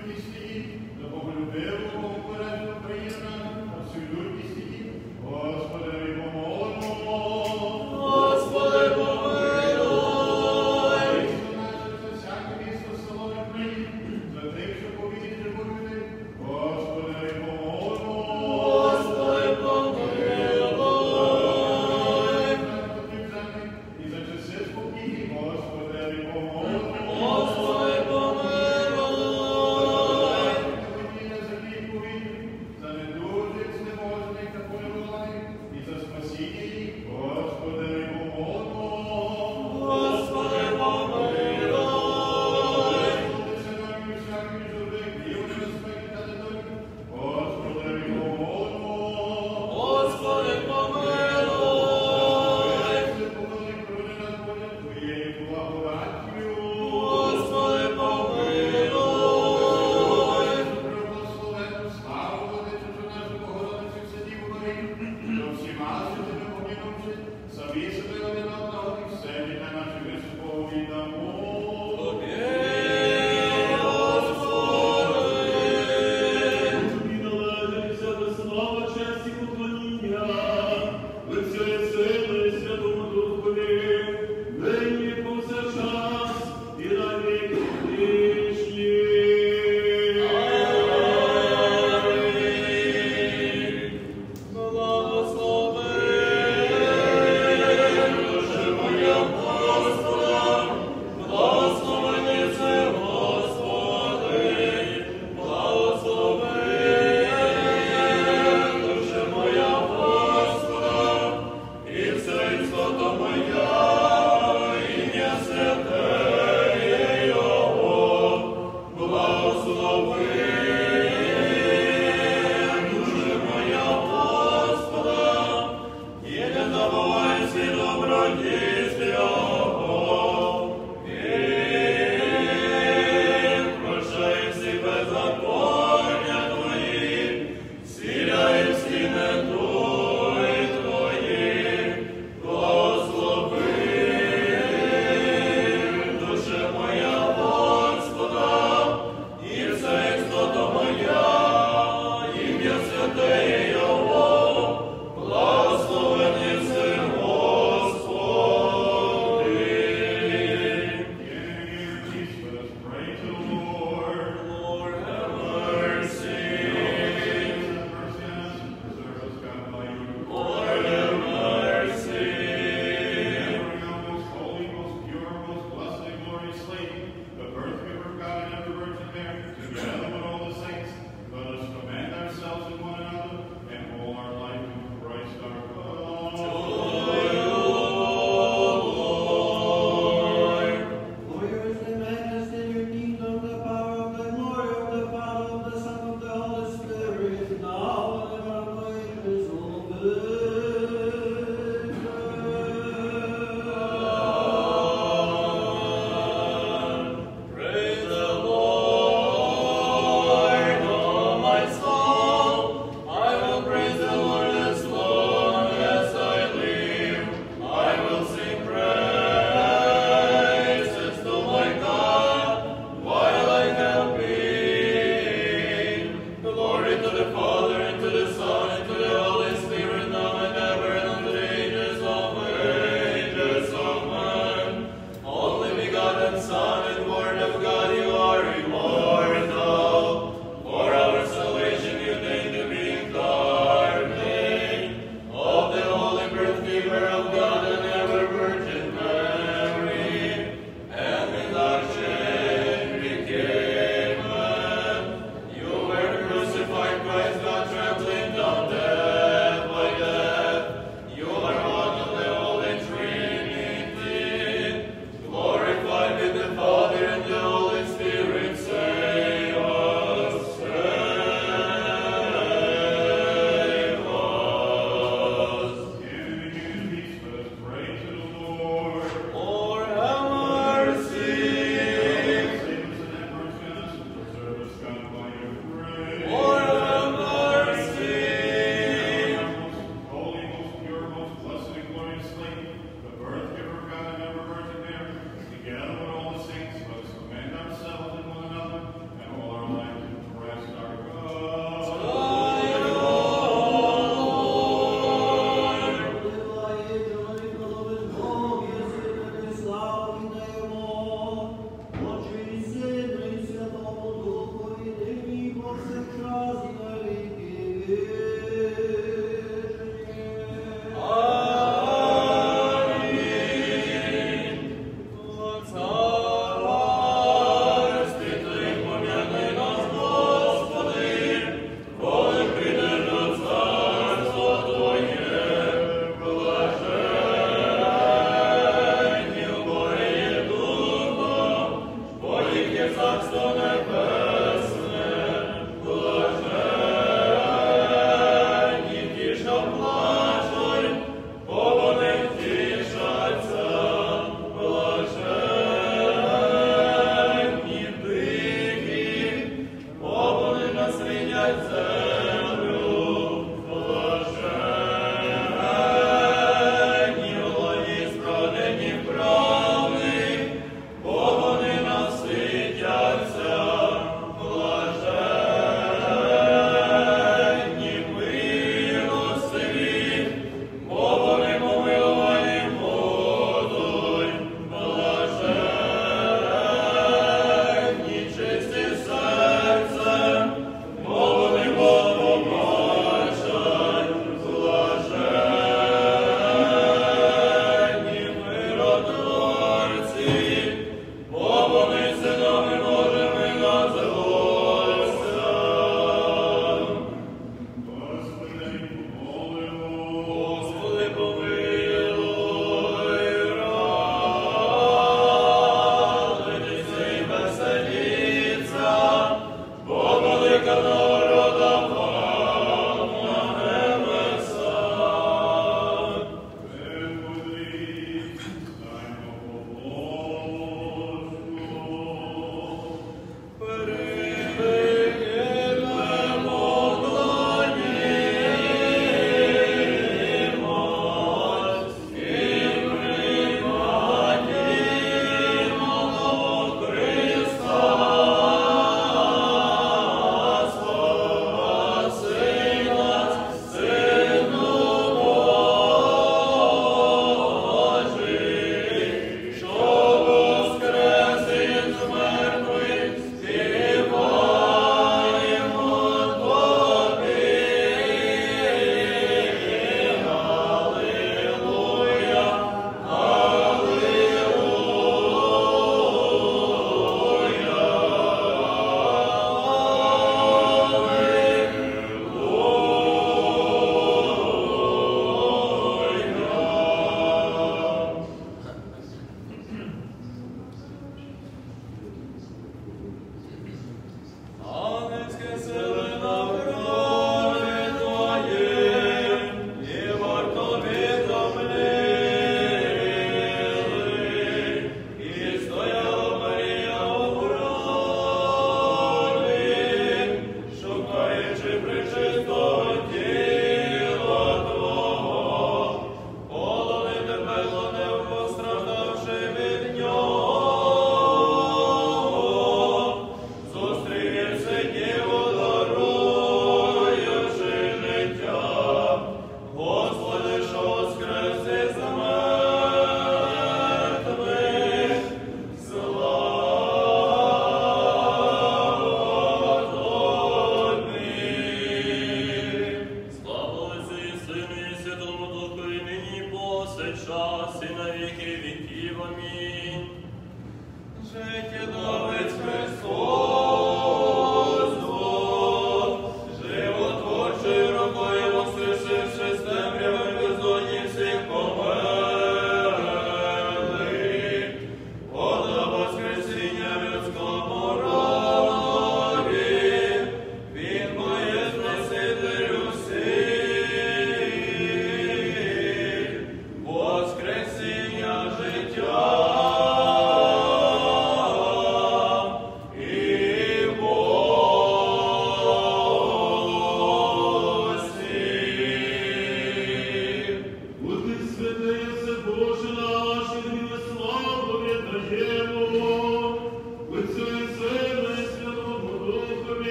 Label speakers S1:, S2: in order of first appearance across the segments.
S1: І за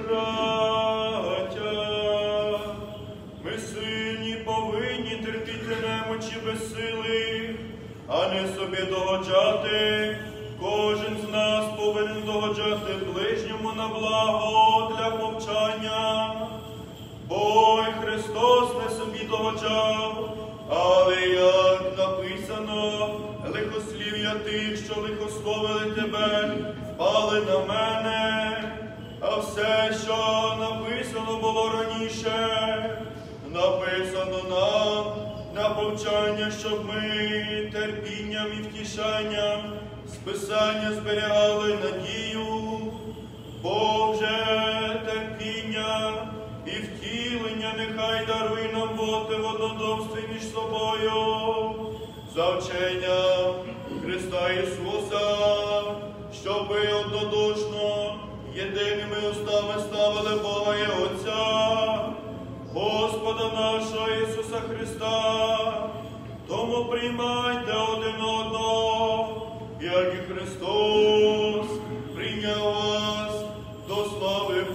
S1: браття, ми сильні повинні терпіти немочі безсилих, а не собі догоджати. Кожен з нас повинен догоджати ближньому на благо для повчання. Бо й Христос не собі догоджав, але як написано, лихослів'я тих, що лихословили тебе, впали на мене. А все, що написано було раніше, написано нам на повчання, щоб ми терпінням і втішанням з Писання зберігали надію. Боже, терпіння і втілення нехай даруй нам бути в однодумстві між собою, за вченням Христа Ісуса, щоб ви однодушно єдиними устами ставили Бога і Отця, Господа нашого Ісуса Христа. Тому приймайте один одного, як і Христос прийняв вас до слави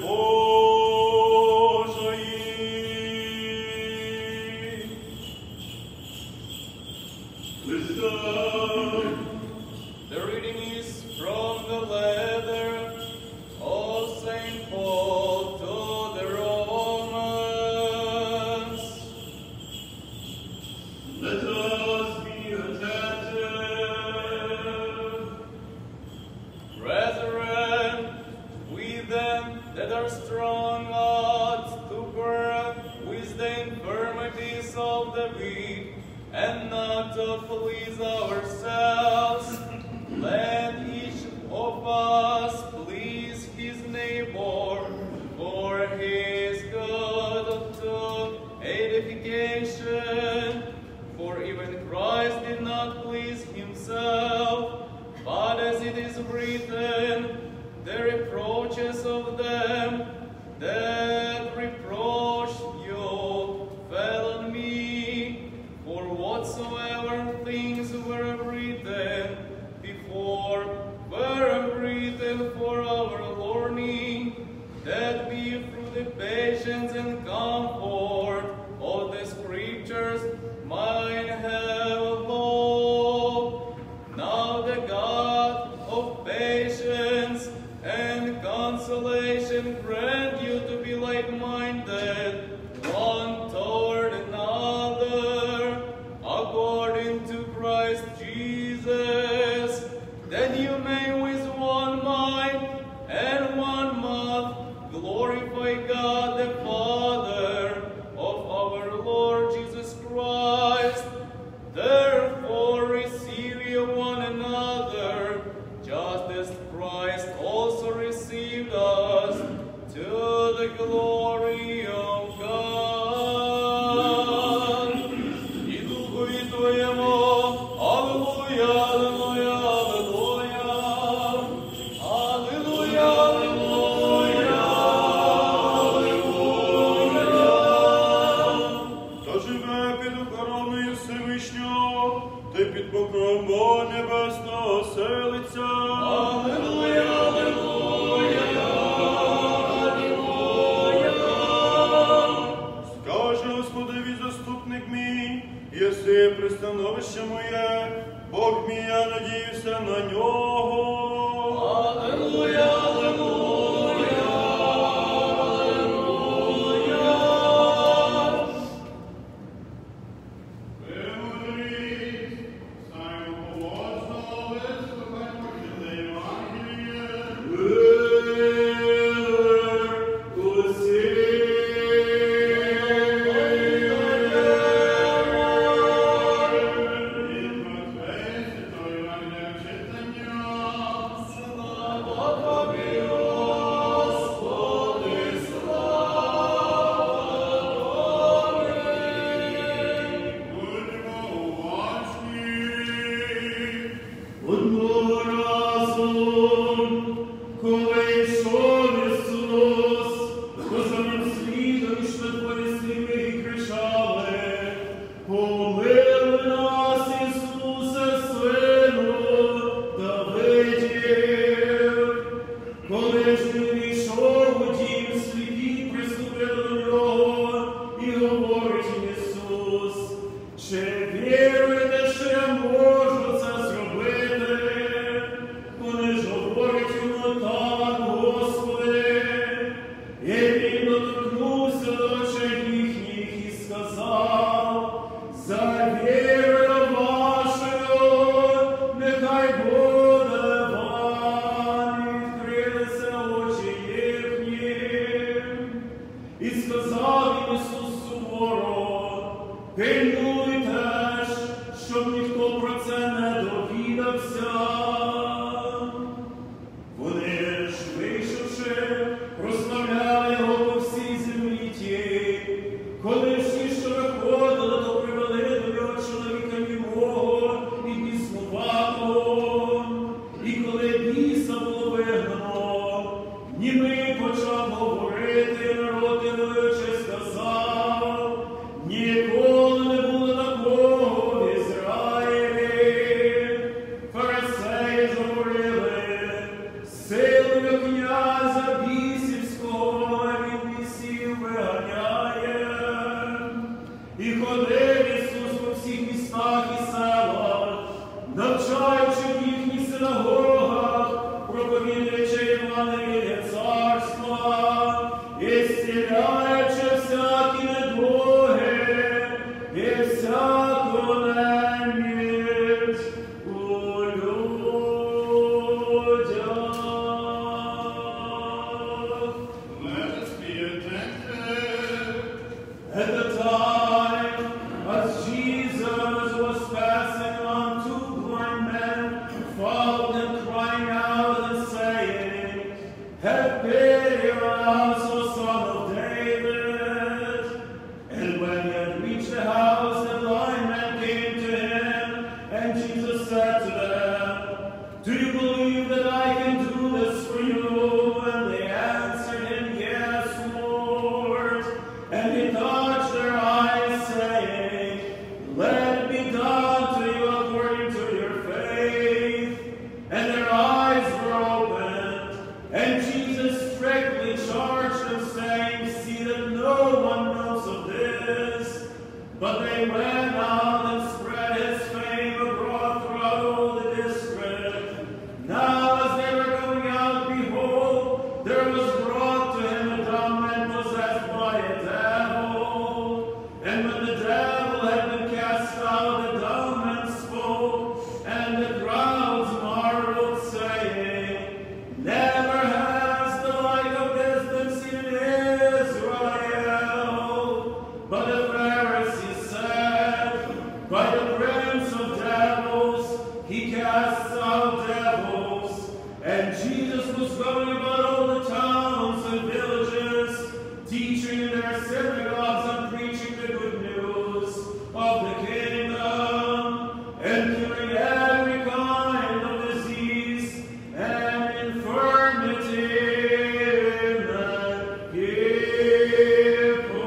S1: Божої.
S2: The reading is from the letter of St. Paul to the Romans.
S1: Let us be attentive.
S2: Brethren, we them that are strong ought to bear with the infirmities of the weak, and not to please ourselves. Let each of us please his neighbor for his good to edification. For even Christ did not please himself, but as it is written, the reproaches of them that reproached you fell on me. For whatsoever things were written before were written for our learning, that we through the patience and comfort of the Scriptures might have hope. Now the God of patience and consolation grant you to be like-minded, one toward another, according to Christ Jesus, that you may with one mind and one mouth glorify God the Father of our Lord Jesus Christ. Therefore receive you one another, just as Christ also received us, to the glory of God. І Духові Твоєму, Аллилуйя, Аллилуйя, Аллилуйя, Аллилуйя, Аллилуйя, Аллилуйя.
S1: Хто живе під охороною Всевишнього, ти під покровом Бога Небесного селиться.
S2: Аллилуйя, Аллилуйя, Аллилуйя.
S1: Скаже Господеві заступник мій, єси пристановище моє, Бог мій, я надіюся на нього.
S2: Аллилуйя, Аллилуйя, Аллилуйя.
S1: Премудрість, знаємо поважного вислухай почне Євангеліє.
S3: Одного разу, коли йшов Ісус, то за ним слідом ішли двоє сліпих і кричали: «Помилуй нас, Ісусе, Сину Давидів!» Коли ж він війшов у дім німий почав говорити, народ дивлячись сказав, ніколи не було такого в Ізраїлі. Фарисеї говорили, силою князя бісівського він бісів виганяє. І ходив Ісус по всіх містах і селах, навчаючи в їхніх синагогах, проповідуючи Євангеліє царства, і зціляючи всякі недуги, і всяку неміч у людях.
S1: Let us be attentive.
S3: At the time, as Jesus was passing on, two blind men followed him, crying out and saying, "Have pity on us, O Son of David." And when he had reached the house, the blind men came to him, and Jesus said to them, "Do you believe that I can do this for you?" And they answered him, "Yes, Lord." And he touched their eyes, saying, "Let it be done to you according to your faith." And their eyes were opened. And Jesus strictly charged them, saying, "See that no one knows of this." But they went out and spread his fame abroad throughout all the district. Now as they were going out, behold, there was brought to him a dumb man possessed by a devil. And when the devil had been cast out, the dumb man spoke, and the crowds marveled, saying, "Never has the like of this been seen in Israel." But the Pharisees said, "By the prince of devils, he casts out devils." And Jesus was going about all the towns and villages, teaching in their synagogues and preaching the good news of the kingdom, and curing every kind of disease and infirmity in the people.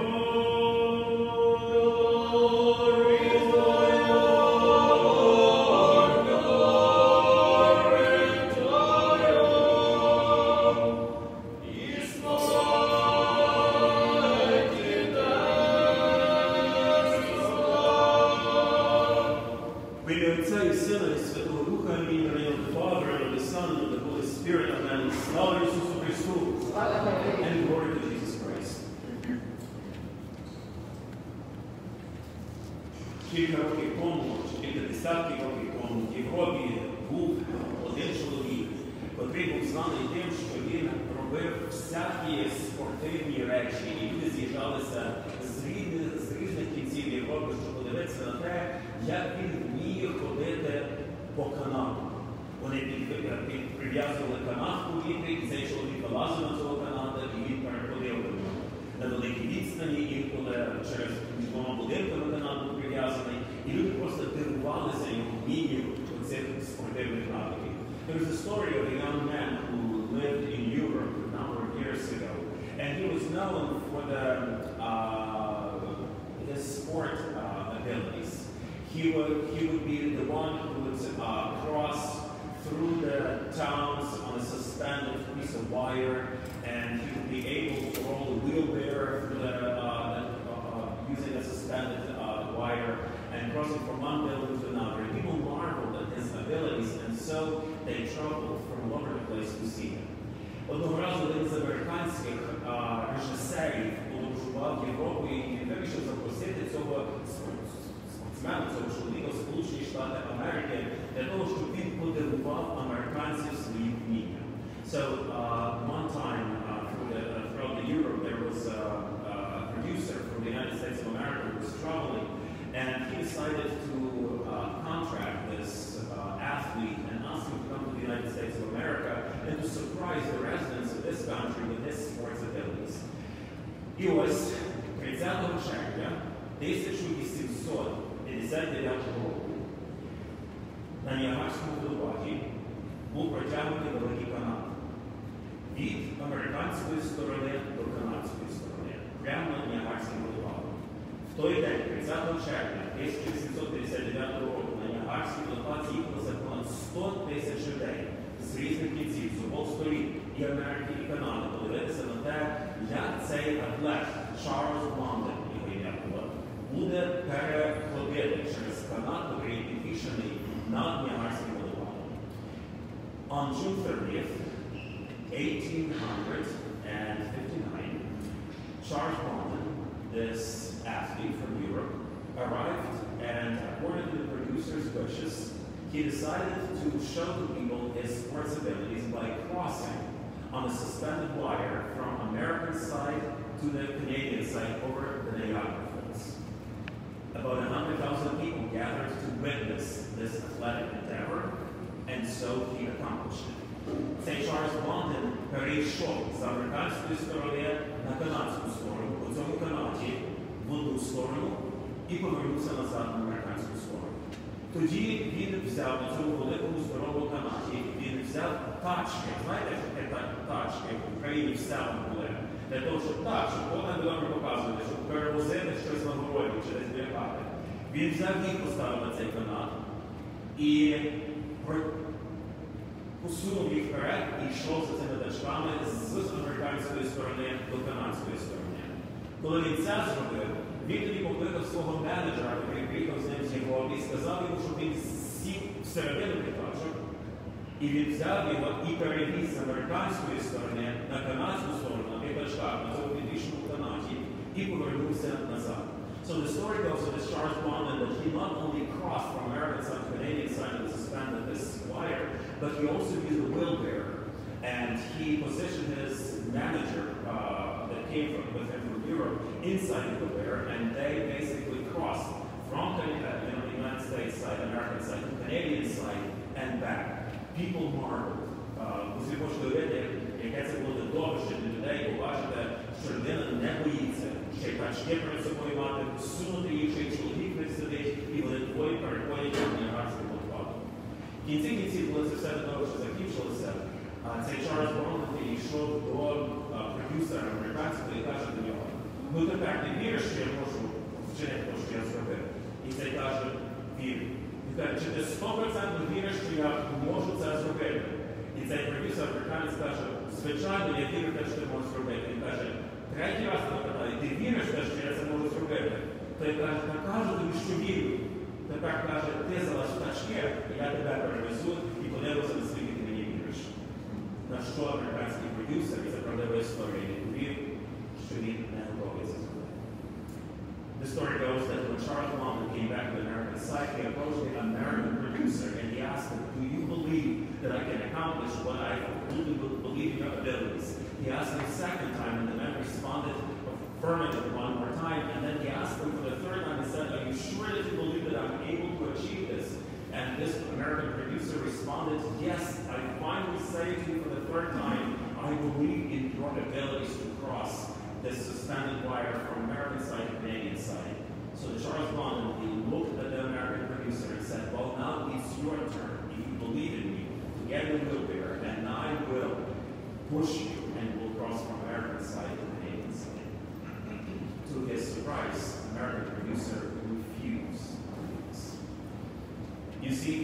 S3: В ім'я Отця і Сина і Святого Духа, амінь. In the name of the Father, and of the Son, and of the Holy Spirit, amen. Слава Ісусу Христу! And glory to Jesus Christ. Кілька років тому, чи кілька десятків років тому, в Європі був один чоловік, котрий був знаний тим, що він робив всякі спортивні речі, і люди з'їжджалися з різних кінців Європи, щоб подивитися на те, як він вміє ходити по канату. Вони прив'язували канат у вітрі, і цей чоловік вилазив на цього каната, і він переходив на великій відстані, інколи через між двома будинками канат був прив'язаний, і люди просто дивувалися його вмінню цих спортивних навиків. There was a story of a young man who lived in Europe a number of years ago, and he was known for his sport abilities. He would be the one who would cross through the towns on a suspended piece of wire, and he would be able to roll a wheelbarrow using a suspended wire and crossing from one building to another. And people marveled at his abilities, and so they traveled from all over the place to see him. Одного разу один з американських режисерів подорожував Європу і вирішив запросити цього спортсмена, цього чоловіка в Сполучені Штати Америки для того, щоб він подивував американців своїм вмінням. So one time throughout Europe there was a producer from the United States of America who was traveling, and he decided to contract this athlete and ask him to come to the United States of America and to surprise the residents of this country with his sports abilities. І ось 30 червня 1859 року на Ніагарському водопаді був протягнутий великий канат.
S4: від американської сторони до канадської сторони, прямо над Ніагарським водопадом. В той день, 30 червня 1759 року, на Ніагарський водопад з'їхалося понад 100 тисяч людей з різних кінців, з обох сторін, і Америки, і Канади, подивитися на те, як цей атлет Чарльз Блонден, його ім'я було, буде переходити через канат, який підвішений над Ніагарським водопадом. On June 30th, 1859, Charles Blondin, this athlete from Europe, arrived, and according to the producer's wishes, he decided to show the people his sports abilities by crossing on a suspended wire from American side to the Canadian side over the Niagara Falls. About 100,000 people gathered to witness this athletic endeavor, and so he accomplished it. Цей Чарльз Блонден перейшов з американської сторони на канадську сторону, по цьому канаті в одну сторону, і повернувся назад на американську сторону. Тоді він взяв на цьому великому здоровому канаті, він взяв тачки. Знаєте, що таке тачки в Україні все були? Для того, щоб так, щоб вона добре показувати, щоб перевозити щось на городі чи десь біля хати. Він взяв їх, поставив на цей канат і посунув їх вперед і йшов за цими тачками з американської сторони до канадської сторони. Коли він це зробив, він тоді покликав свого менеджера, який приїхав з ним з Європи, і сказав йому, щоб він сів всередину тих тачок, і він взяв його і перевіз з американської сторони на канадську сторону, на тих тачках, на цьому підвішеному канаті, і повернувся назад. So the story goes of this Charles Blondin that he not only crossed from American side to Canadian side to suspend this wire, but he also used a wheelbarrow, and he positioned his manager that came with him from Europe inside the wheelbarrow, and they basically crossed from the United States side, American side, to Canadian side, and back. People marveled. Ви можете уявити, яке це було видовище для людей, побачите, що людина не боїться, ще й тачки перед собою мати, сунути їх, ще й чоловік не сидить, і вони двоє переходять на Ніагарський водопад. В кінці кінців, коли це все видовище закінчилося, цей Чарльз Блондин підійшов до продюсера американського і каже до нього: ну тепер не віриш, що я можу вчинити те, що я зробив? І цей каже: вірю. Він каже: чи ти 100% віриш, що я можу це зробити? І цей продюсер американець каже: звичайно, я вірю в те, що ти можеш зробити. Він каже: третій раз напитає: ти віриш в те, що я це можу зробити? Той каже: та кажу тобі, що вірю. Тепер каже: ти залиш тачки, я тебе перевезу і подивлюся, наскільки ти мені віриш. На що американський продюсер, і це правдива історія, відповів, що він не готовий це зробити. The story goes that when Charles Blondin came back to the American side, he approached the American producer and he asked him, do you believe that I can accomplish what I really believe in your abilities? He asked him a second time, and the man responded affirmatively one more time, and then he asked him for the third time and said, are you sure that you believe that I'm able to achieve this? And this American producer responded, yes, I finally say to you for the third time, I believe in your abilities to cross this suspended wire from American side to Canadian side. So Charles Blondin, he looked at the American producer and said, well, now it's your turn. If you believe in me, to get in the wheelbarrow, and I will push you and will cross from American side to Canadian side. To his surprise, American producer refused to do this. You see,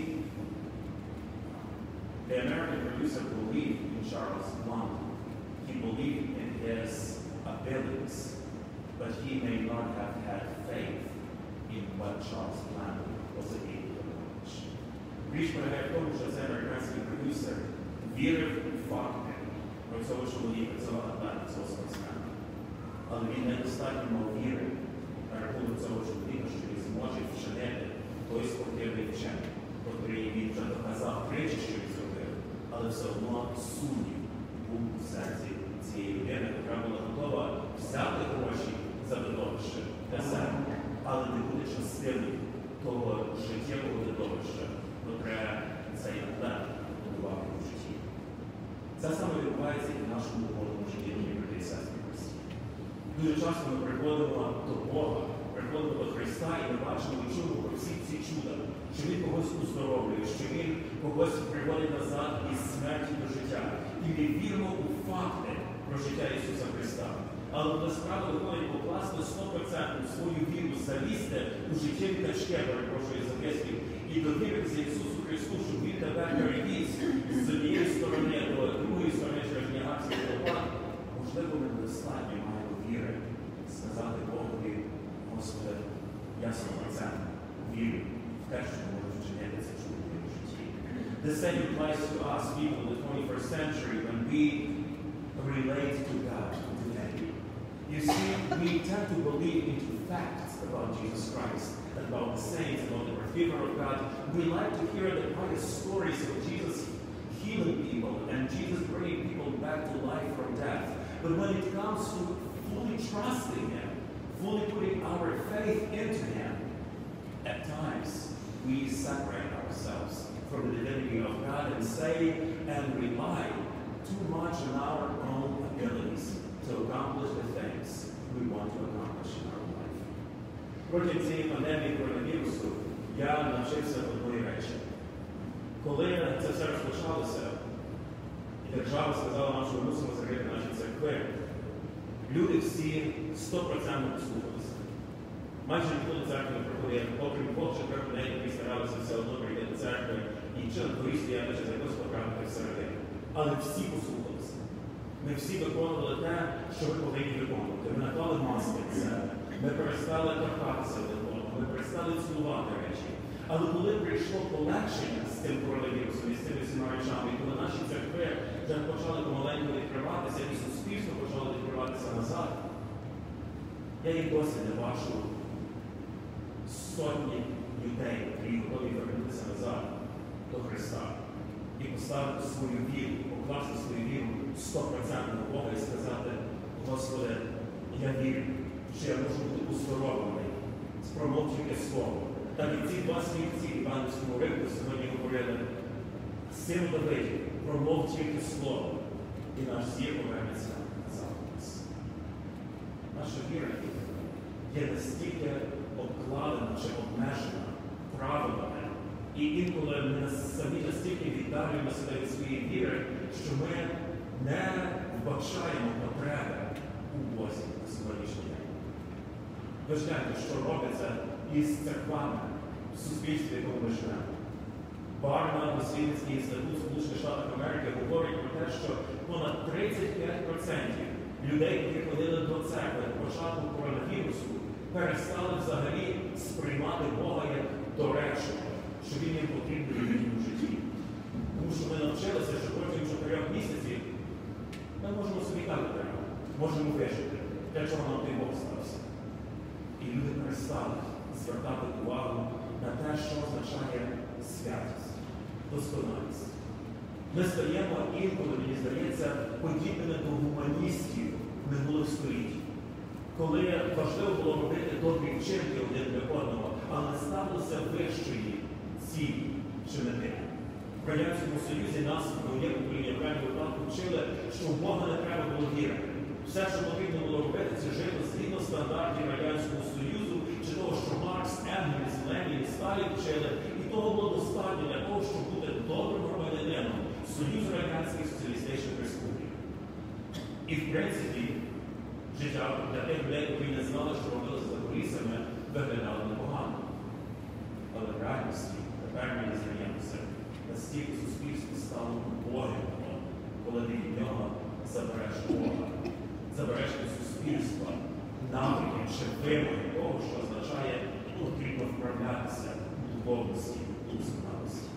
S4: the American producer believed in Charles Blondin. He believed in his abilities, but he may not have had faith in what Charles Blondin was able to accomplish. Річ полягає в тому, що цей американський продюсер вірив у факти про цього чоловіка, цього атлета, цього спортсмена. Але він недостатньо мав віри на рахунок цього чоловіка, що він зможе вчинити той спортивний вчень, котрий він вже доказав тричі, що він зробив, але все одно сумнів був у серці цієї людини, яка була готова взяти гроші за видовище для себе, але не буде частиною того життєвого видовища, котре цей атлет будував у житті. Це саме відбувається і в нашому духовному житті, дорогі брати і сестри в Христі. Дуже часто ми приходимо до Бога, приходимо до Христа і ми бачимо і чуємо про всі ці чуда, що Він когось уздоровлює, що Він когось приводить назад із смерті до життя. і ми віримо у факти про життя Ісуса Христа. Але насправді виходить покласти 100% свою віру, залізти у життєві качки, перепрошую за кесків, і довіритися Ісусу Христу, щоб Він тебе перевіз з однієї сторони до другої сторони через Ніагарський водопад. Можливо, ми достатньо маємо віри сказати Богові: Господи, я 100% вірю в те, що може вчинитися в чоловічому житті. The same applies to us people in the 21st century when we relate to God today. You see, we tend to believe into facts about Jesus Christ, about the saints, about the favor of God. We like to hear the pious stories of Jesus healing people and Jesus bringing people back to life from death. But when it comes to fully trusting Him, fully putting our faith into Him, at times we separate ourselves from the divinity of God and say and rely too much on our own abilities to accomplish the things we want to accomplish in our life. Протягом цієї пандемії коронавірусу я навчився одної речі. Коли це все розпочалося, і держава сказала нам, що ми мусимо закрити наші церкви, люди всі 100% послухалися. Майже ніхто до церкви не приходив, окрім двох-чотирьох людей, які старалися все одно прийти до церкви і чи на дворі стояти, чи якось потрапити всередину. Але всі послухалися. Ми всі виконували те, що ми повинні виконувати. Ми наклали маски на себе, ми перестали торкатися один одного, ми перестали цілувати речі. Але коли прийшло полегшення з цим коронавірусом і з цими всіма речами, і коли наші церкви вже почали помаленьку відкриватися, і суспільство почало відкриватися назад, я і досі не бачу сотні людей, які готові вернутися назад до Христа і поставити свою віру, покласти свою віру 100% на Бога і сказати: Господи, я вірю, що я можу бути уздоровлений, спромов тільки слово. Так і ці два свідці в Івангельському уривку сьогодні говорили: Сину Давиді, промов тільки слово, і наш зір повернеться назад у нас. Наша віра є настільки обкладена чи обмежена правилами, і інколи ми самі настільки віддалюємо себе від своєї віри, що ми не вбачаємо потреби у Бозі на сьогоднішній день. Ви ж знаєте, що робиться із церквами в суспільстві, в якому ми живемо. Барна, дослідницький інститут Сполучених Штатів Америки говорить про те, що понад 35% людей, які ходили до церкви на початку коронавірусу, перестали взагалі сприймати Бога як доречного, що Він їм потрібний в їхньому житті. Тому що ми навчилися, що протягом 4 місяців ми можемо собі так треба, можемо вижити, для чого нам той Бог стався. І люди перестали звертати увагу на те, що означає святість, досконалість. Ми стаємо інколи, мені здається, подібними до гуманістів минулих століть, коли важливо було робити добрі вчинки один для одного, але не ставилося вищої цілі чи мети. В Радянському Союзі нас, моє покоління, в крайньому випадку, вчили, що в Бога не треба було вірити. Все, що потрібно було робити, це жити згідно стандартів Радянського Союзу, чи того, що Маркс, Енгельс, Ленін, Сталін вчили, і того було достатньо для того, щоб бути добрим громадянином Союзу Радянських Соціалістичних Республік. І, в принципі, життя для тих людей, які не знали, що робили за кулісами, виглядало непогано. Але в реальності тепер ми здаємося, настільки суспільство стало убогим, коли ти від нього забереш Бога, забереш від суспільства навики чи вимоги того, що означає, потрібно вправлятися у духовності, у досконалості.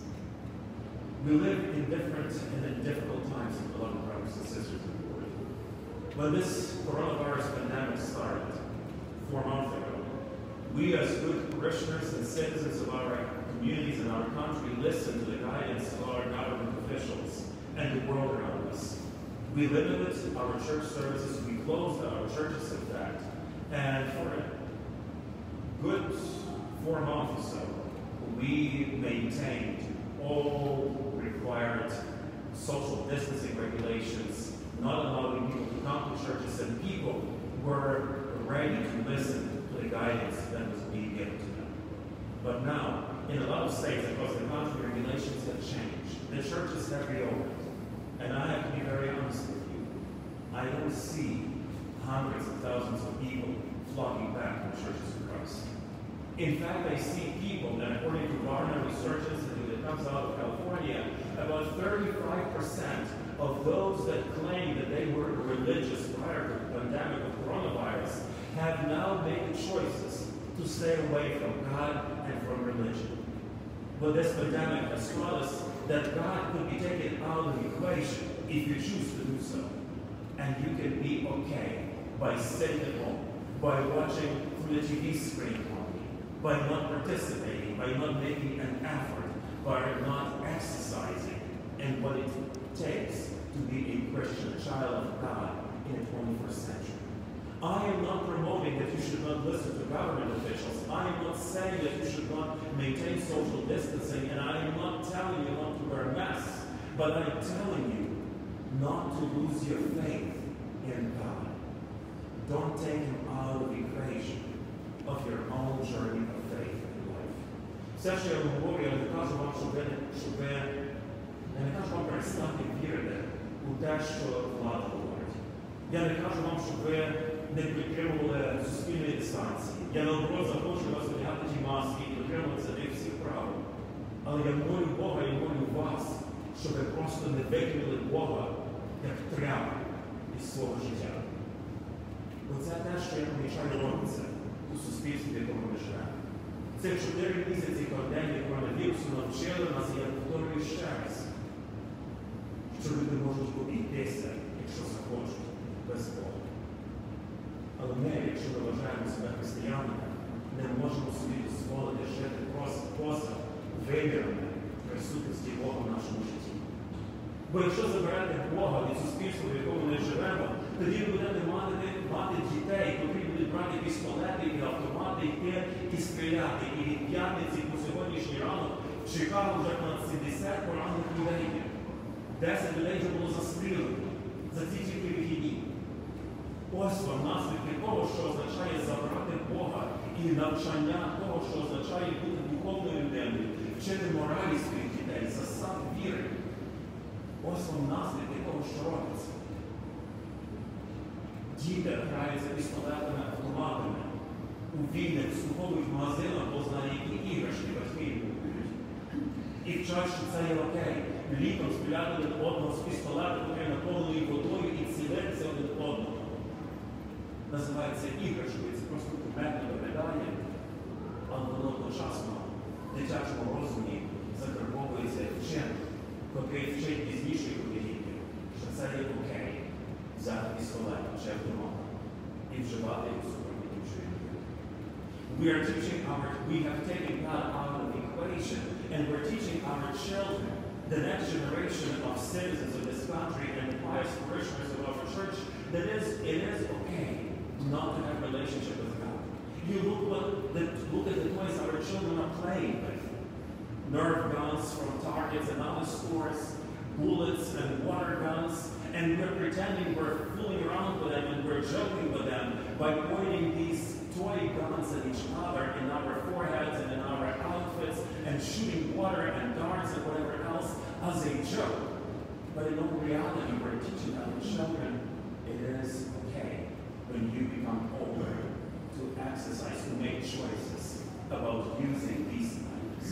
S4: We live in different and difficult times, beloved brothers and sisters in the Lord. When this coronavirus pandemic started 4 months ago, we as good parishioners and citizens of our communities and our country listened to the guidance of our government officials and the world around us. We limited our church services, we closed our churches in fact, and for a good 4 months or so, we maintained all required social distancing regulations, not allowing people to come to churches, and people were ready to listen to the guidance that was being given to them. But now, in a lot of states across the country, regulations have changed. The churches have reopened. And I have to be very honest with you. I don't see hundreds of thousands of people flocking back to the churches of Christ. In fact, I see people that, according to Barna Research Institute that comes out of California, about 35% of those that claim that they were religious prior to the pandemic of coronavirus have now made choices to stay away from God and from religion. But this pandemic has taught us that God could be taken out of the equation if you choose to do so. And you can be okay by sitting at home, by watching through the TV screen only, by not participating, by not making an effort, by not exercising in what it takes to be a Christian child of God in the 21st century. I am not promoting that you should not listen to government officials. I am not saying that you should not maintain social distancing, and I am not telling you not to wear masks, but I am telling you not to lose your faith in God. Don't take him out of the equation of your own journey of faith in life. Все, що я говорю, я не кажу вам, я не кажу вам перестати вірити у те, що влада говорить. Я не кажу вам, щоб ви не підтримували суспільної дистанції. Я наоборот запрошую вас одягати ті маски і дотримуватися тих всіх правил. Але я молю Бога і молю вас, щоб ви просто не викинули Бога як тряпку із свого життя. Оце те, що я помічаю робиться у суспільстві, в якому ми живемо. Цих 4 місяці пандемії коронавірусу навчили нас, і я повторюю ще раз, що люди можуть обійтися, якщо захочуть, без Бога. Але ми, якщо ми вважаємо себе християнами, не можемо собі дозволити жити поза вимірами присутності Бога в нашому житті. Бо якщо заберете Бога від суспільства, в якому ми живемо, тоді ви будете мати дітей, котрі будуть брати пістолети і автомати, йти і стріляти. І від п'ятниці по сьогоднішній ранок в Чикаго вже понад 70 поранених людей. 10 людей вже було застрілено за ці тільки вихідні. Ось вам наслідки того, що означає забрати Бога, і навчання того, що означає бути духовною людиною, вчити моралі своїх дітей, засад віри. Ось вам наслідки того, що робиться. Діти граються пістолетами, автоматами, у війни, вступовують в магазинах, бо знають, які іграшки батьки їм купують. І вчать, що це є окей. Літом стріляти один одного з пістолету, який наповнений водою, і цілитися один одного. Називається іграшкою, це просто кумедне виглядає, але воно одночасно в дитячому розумі закарбовується вчинок, котрий вчить пізніших поколінь, що це є окей взяти пістолет чи автомат і вживати його сьогодні іншої людини. We have taken God out of the equation, and we're teaching our children, the next generation of citizens of this country and the pious parishioners of our church, that it is okay not to have a relationship with God. You look at the toys our children are playing with. Nerf guns from targets and other stores, bullets and water guns, and we're pretending we're fooling around with them and we're joking with them by pointing these toy guns at each other in our foreheads and in our outfits and shooting water and darts and whatever else as a joke. But in all reality, we're teaching our children it is okay when you become older to exercise, to make choices about using these items.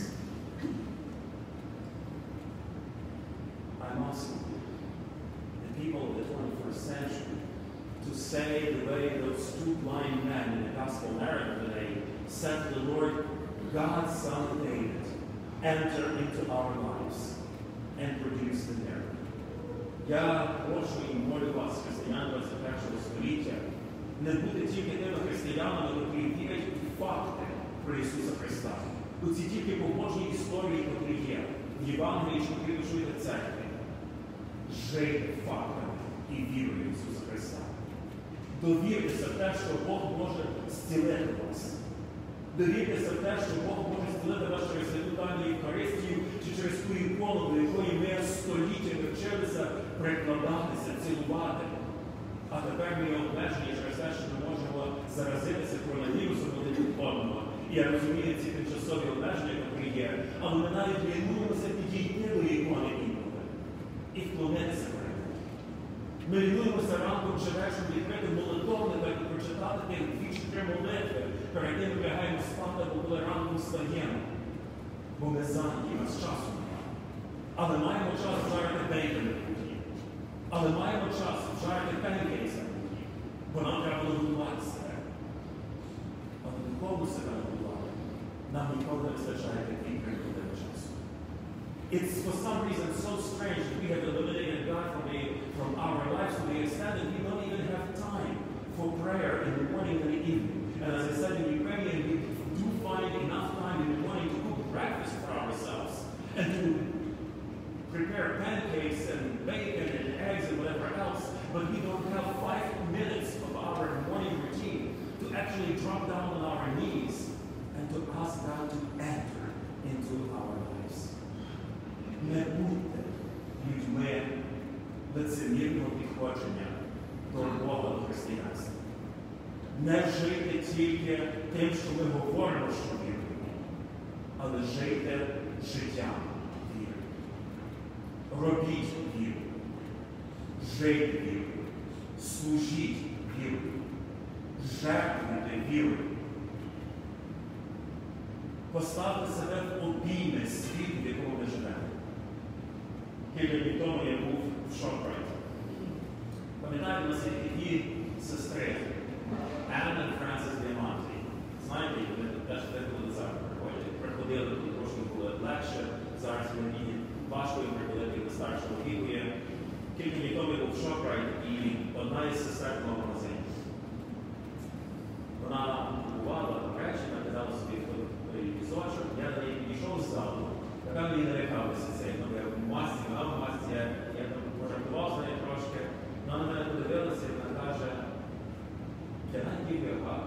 S4: I'm asking the people of the 21st century to say the way those 2 blind men in the gospel narrative today said to the Lord, God, Son of David, enter into our lives and produce the miracle. Я прошу і молю вас, християн 21 століття, не бути тільки тими християнами, які вірять у факти про Ісуса Христа. У ці тільки побожні історії, які є в Євангелії, що ви чуєте церкві. Жити фактами і вірою в Ісуса Христа. Довіртеся в те, що Бог може зцілити вас. Довіртеся в те, що Бог може зцілити вас через святу тайну Євхаристію чи через ту ікону, до якої ми століттями вчилися прикладатися, цілувати. А тепер ми є обмежені через те, що ми можемо заразитися коронавірусом один від одного. І я розумію ці тимчасові обмеження, які є, але ми навіть лінуємося підійти до ікони інколи і вклонитися перед Ми лінуємося ранком чи вечором відкрити молитовника і прочитати тих 2-3 молитви, перед тим ми лягаємо спати, або коли ранком встаємо. Бо ми зайняті, у нас часу немає. Але маємо час жарити бейкон на кухні. Але маємо час жарити панкейки на кухні. Бо нам треба нагодувати себе. Але нікому себе нагодувати. Нам ніколи не вистачає таких годин часу. It's for some reason so strange that we have eliminated God from our lives to the extent that we don't even have time for prayer in the morning and the evening. And as I said in Ukrainian, we do find enough time in the morning to cook breakfast for ourselves and to prepare pancakes and bacon and eggs and whatever else, but we don't have 5 minutes of our morning routine to actually drop down on our knees and to ask God to enter into our lives. Не будьте людьми лицемірного підходження до Бога до християнства. Не жийте тільки тим, що ми говоримо, що віримо, але жийте життям віри. Робіть віру, жийте віру, служіть віру, жертвуйте віру. Поставте себе в обійми світу, в якому ми живемо. Кілька днів тому я був в Шопрайті. Пам'ятаєте, у нас є такі сестри, Анна і Франсис Діаманті. Знаєте, вони теж деколи до церкви приходили, тут трошки було легше. Зараз мені важко їм приходити до старшого віку. Кілька днів тому я був в Шопрайті, і одна із сестер була в магазині. Вона купувала речі, накидала собі візочок, я до неї підійшов з залу. Така мені не лякалася цей, в масці, вона в масці, я там пожартував з нею трошки. Вона на мене подивилася і вона каже, can I give you a hug?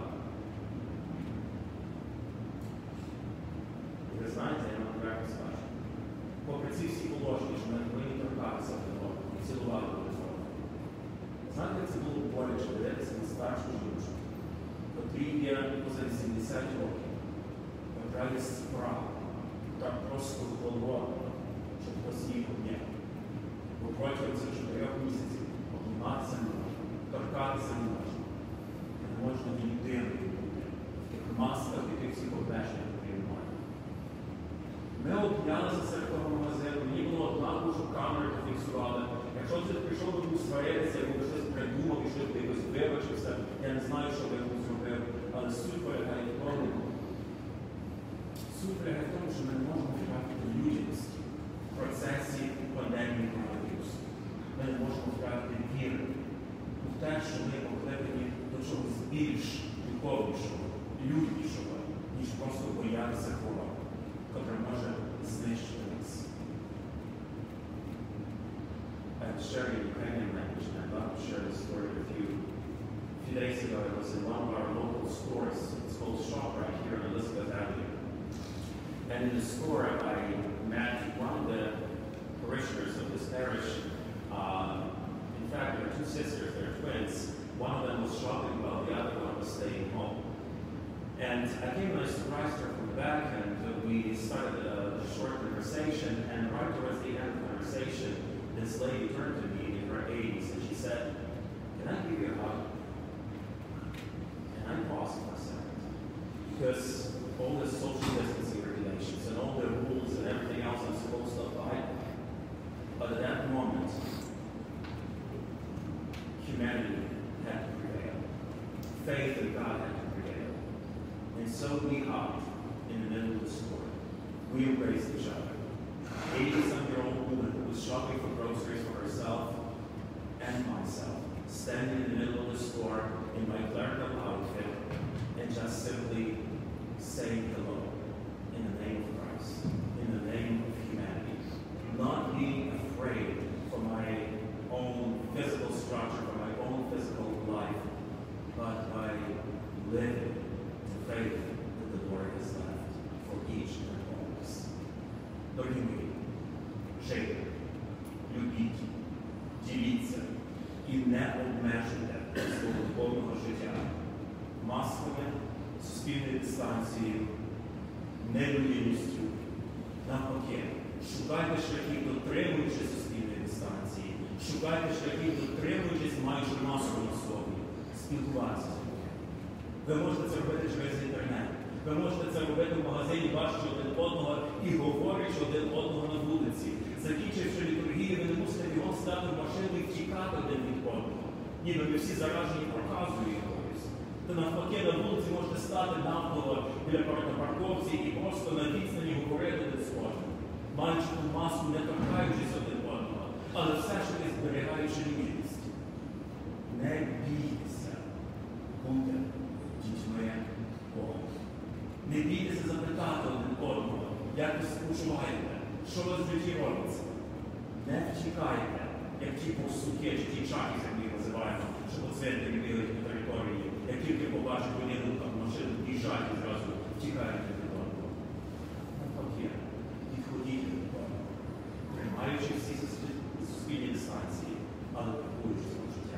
S4: І ви знаєте, я вам прямо скажу. Попри ці всі положення, що ми не повинні торкатися один одного, і цілувати один одного. Знаєте, це було боляче дивитися на старшу жінку, котрій є поза 70 років, котра є справа. Так просто голодно, щоб хтось їх обняв. Бо протягом цих 4 місяців обніматися не можна, торкатися не можна. Не можна ні людини бути в тих масках і тих всіх обмежень, які мають. Ми обнялися серед того магазину, мені було однаково, що камери пофіксували. Якщо це прийшов би був сваритися, або би щось придумав, і щось би якось вибачився, я не знаю, що би йому зробив, але суть полягає в тому, суть полягає в тому, що ми не можемо втратити людяності в процесі пандемії коронавірусу. Ми не можемо втратити віри в те, що ми покликані до чогось більш духовнішого, люднішого, ніж просто боятися хвороби, котра може знищити нас. I'm sharing Ukrainian language, and I'd love to share this story with you. A few days ago, I was in one of our local stores. It's called ShopRite here on Elizabeth Avenue. And in the store, I met one of the parishioners of this parish. In fact, there are 2 sisters, they're twins. One of them was shopping while the other one was staying home. And I came and I surprised her from the back, and we started a short conversation. And right towards the end of the conversation, this lady turned to me in her 80s, and she said, "Can I give you a hug?" And I paused for a second, because all the social distancing regulations and all the rules and everything else I'm supposed to abide by. But at that moment, humanity had to prevail. Faith in God had to prevail. And so we hugged in the middle of the store. We embraced each other. 80-some-year-old woman who was shopping for groceries for herself and myself, standing in the middle of the store in my clerical outfit and just simply saying hello in the name of Christ, in the name of humanity. Not being afraid for my own physical structure, for my own physical life, but by living the faith that the Lord has left for each and all of us. Дорогі мої, жийте, любіть, діліться і не обмежуйте свого духовного життя масками, суспільною дистанцією, нелюдяністю. Навпаки, шукайте шляхів, дотримуючи суспільної дистанції, Шукайте шляхів, дотримуючись майже масу на собі. Спілкуватися з Богом. Ви можете це робити через інтернет. Ви можете це робити в магазині, бачачи один одного і говорячи один одного на вулиці. Закінчивши літургію, ви не мусите бігом стати в машину і втікати один від одного. Ніби ви всі заражені проказою якоюсь. То навпаки, на вулиці можете стати навколо біля парковці і просто на відстані говорити один з одним. Маючи ту маску, не торкаючись один одного, але все ж таки зберігаючи людяність. Не бійтеся бути дітьми Бога. Не бійтеся запитати один одного, як ви спочуваєте, що у вас в житті робиться. Не втікайте, як ті борсуки, чи ті чаки, як ми їх називаємо, що по центрі бігають на території, як тільки побачать воєнну машину, біжать і зразу втікають від одного. Навпаки, підходіть від одного, приймаючи всі суспільні дистанції, але врахуючи своє життя.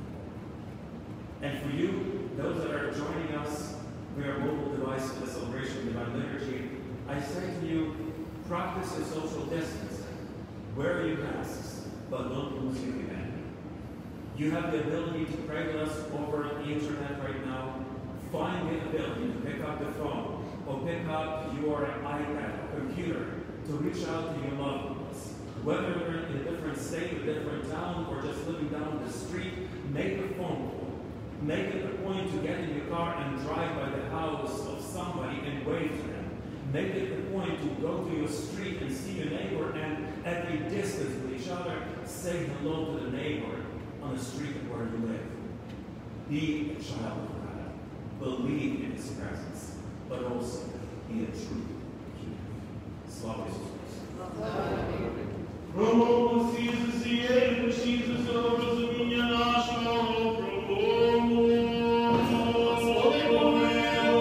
S4: And for you, those that are joining us via mobile device for the celebration of Divine Liturgy, I say to you, practice your social distancing. Wear your masks, but don't lose your humanity. You have the ability to pray with us over the internet right now. Find the ability to pick up the phone or pick up your iPad or computer to reach out to your loved ones. Whether you're in a different state, a different town, or just living down the street, make a phone call. Make it a point to get in your car and drive by the house of somebody and wave to them. Make it a point to go to your street and see your neighbor and at a distance with each other, say hello to the neighbor on the street where you live. Be a child of God. Believe in His presence, but also be a true human. Slava Ісусу Христу.
S3: Промову цієї душі за розуміння нашого промову. Господи, помилуй.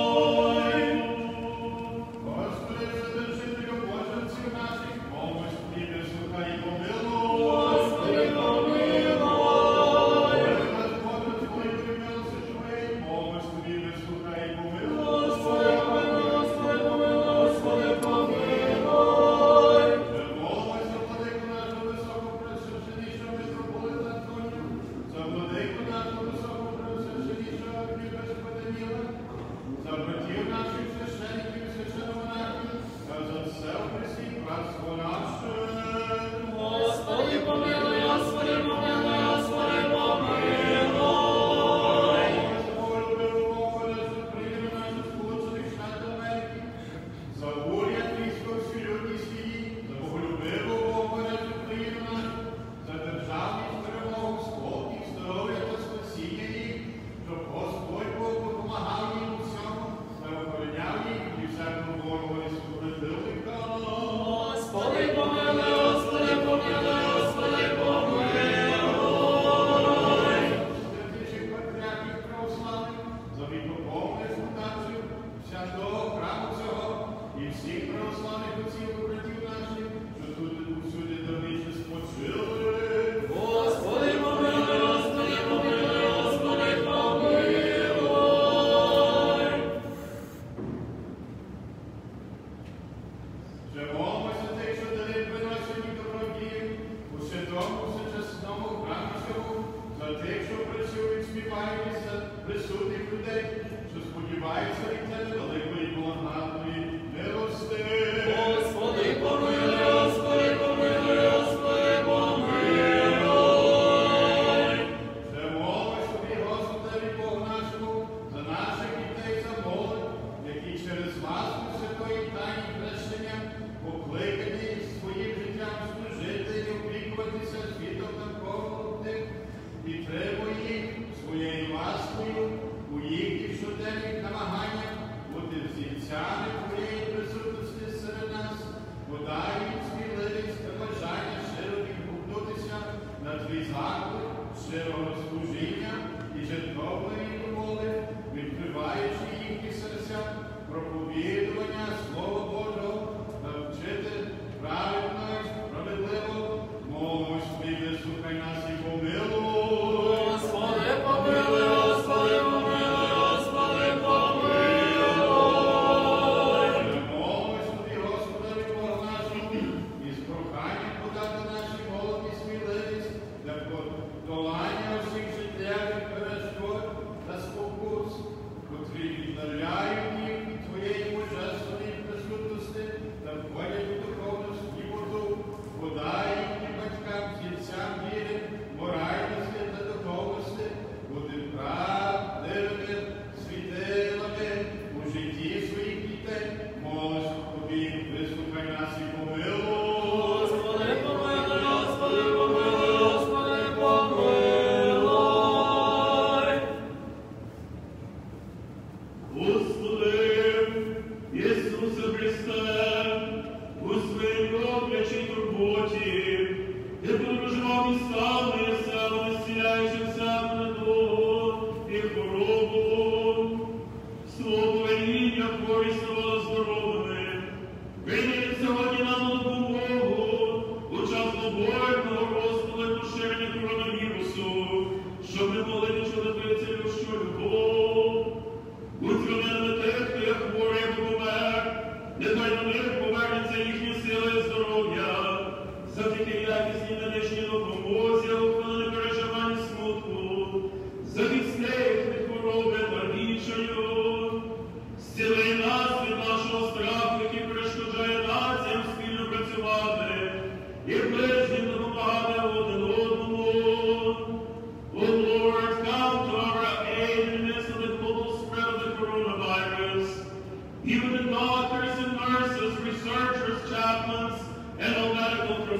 S3: Господи, задержителю Боженців наших, помощ Тобі, вислухай і помилуй. Господи, помилуй. Господи, Боже, Твої примилося Твої, помощ Тобі, вислухай і помилуй. Господи, помилуй, Господи, помилуй, Господи, помилуй.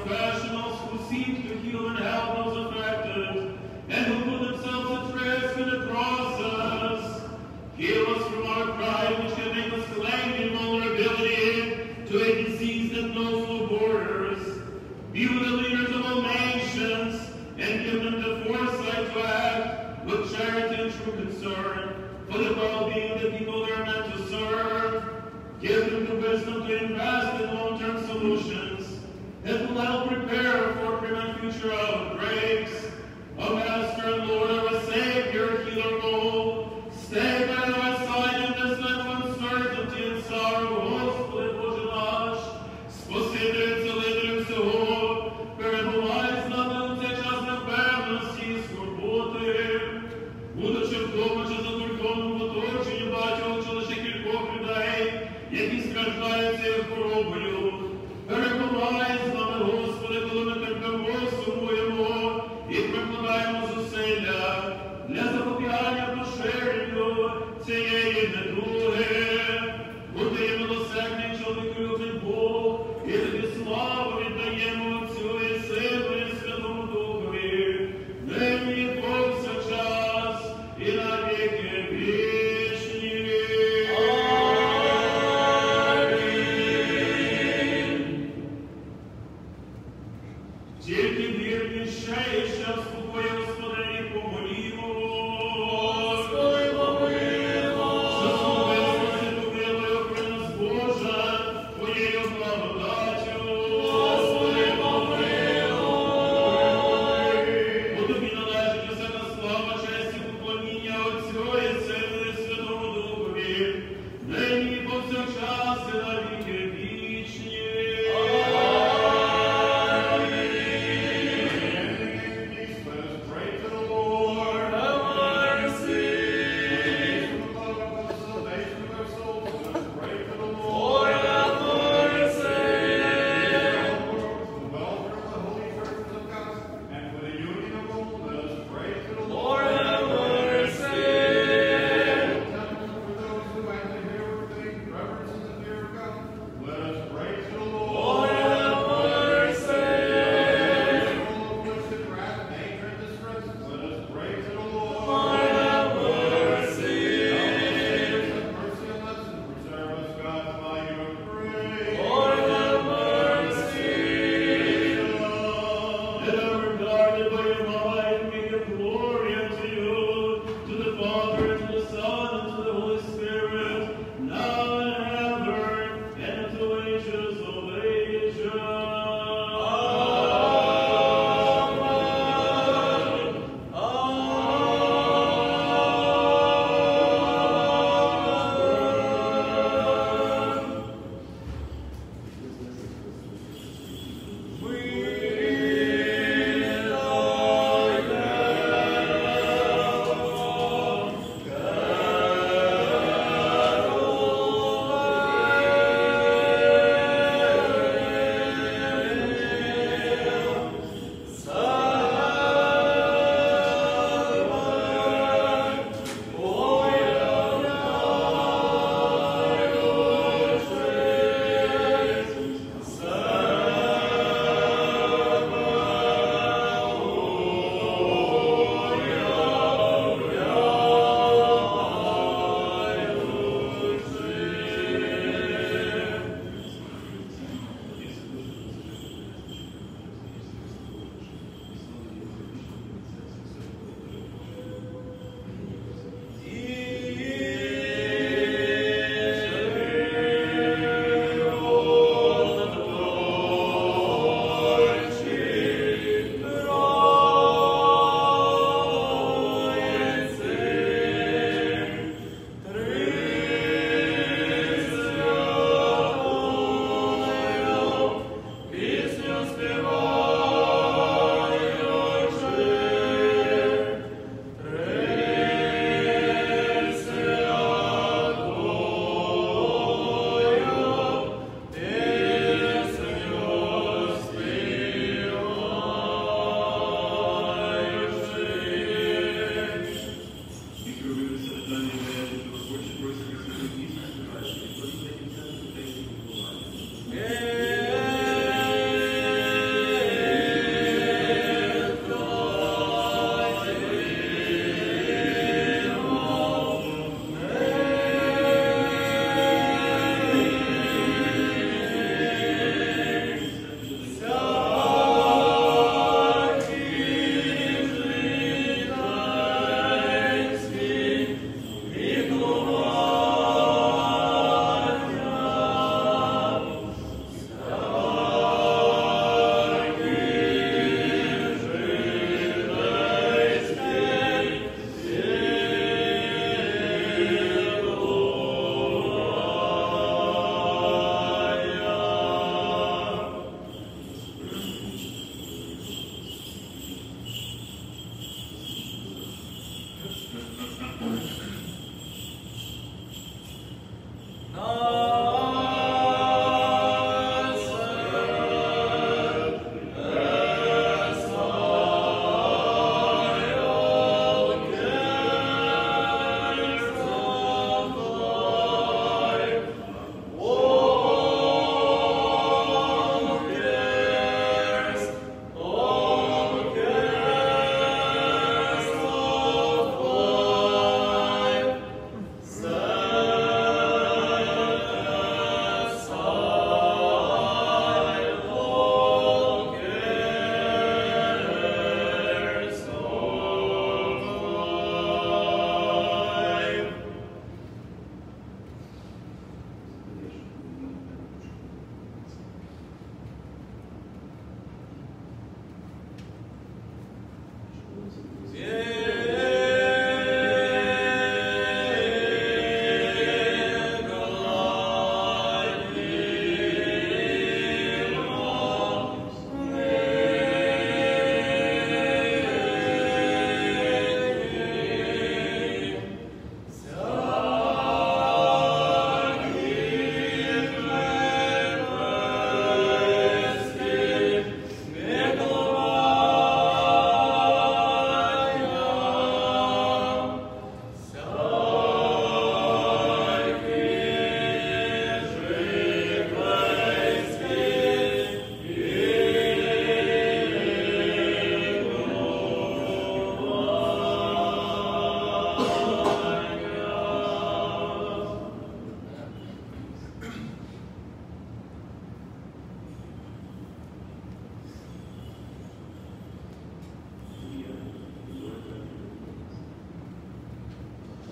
S3: professionals who seek to heal and help those affected, and who put themselves at risk in the process. Heal us from our pride, which can make us claim invulnerability to a disease that knows no borders. Be with the leaders of all nations, and give them the foresight to act with charity and true concern for the well-being of the people they are meant to serve. Give them the wisdom to invest in long-term solutions that will help prepare for prevent future outbreaks. O Master and Lord, our Savior, healer of all, stay by our side in this time of uncertainty and sorrow. Господи, Боже наш, Спаситель, Целитель всього, перебувай з нами у цей час непевності і скорботи. Будучи вдома чи за кордоном в оточенні, бачив чи лише кількох людей, які страждають цією хворобою. Перебувай з нами, Господи, коли ми терпимо, сумуємо і прикладаємо зусилля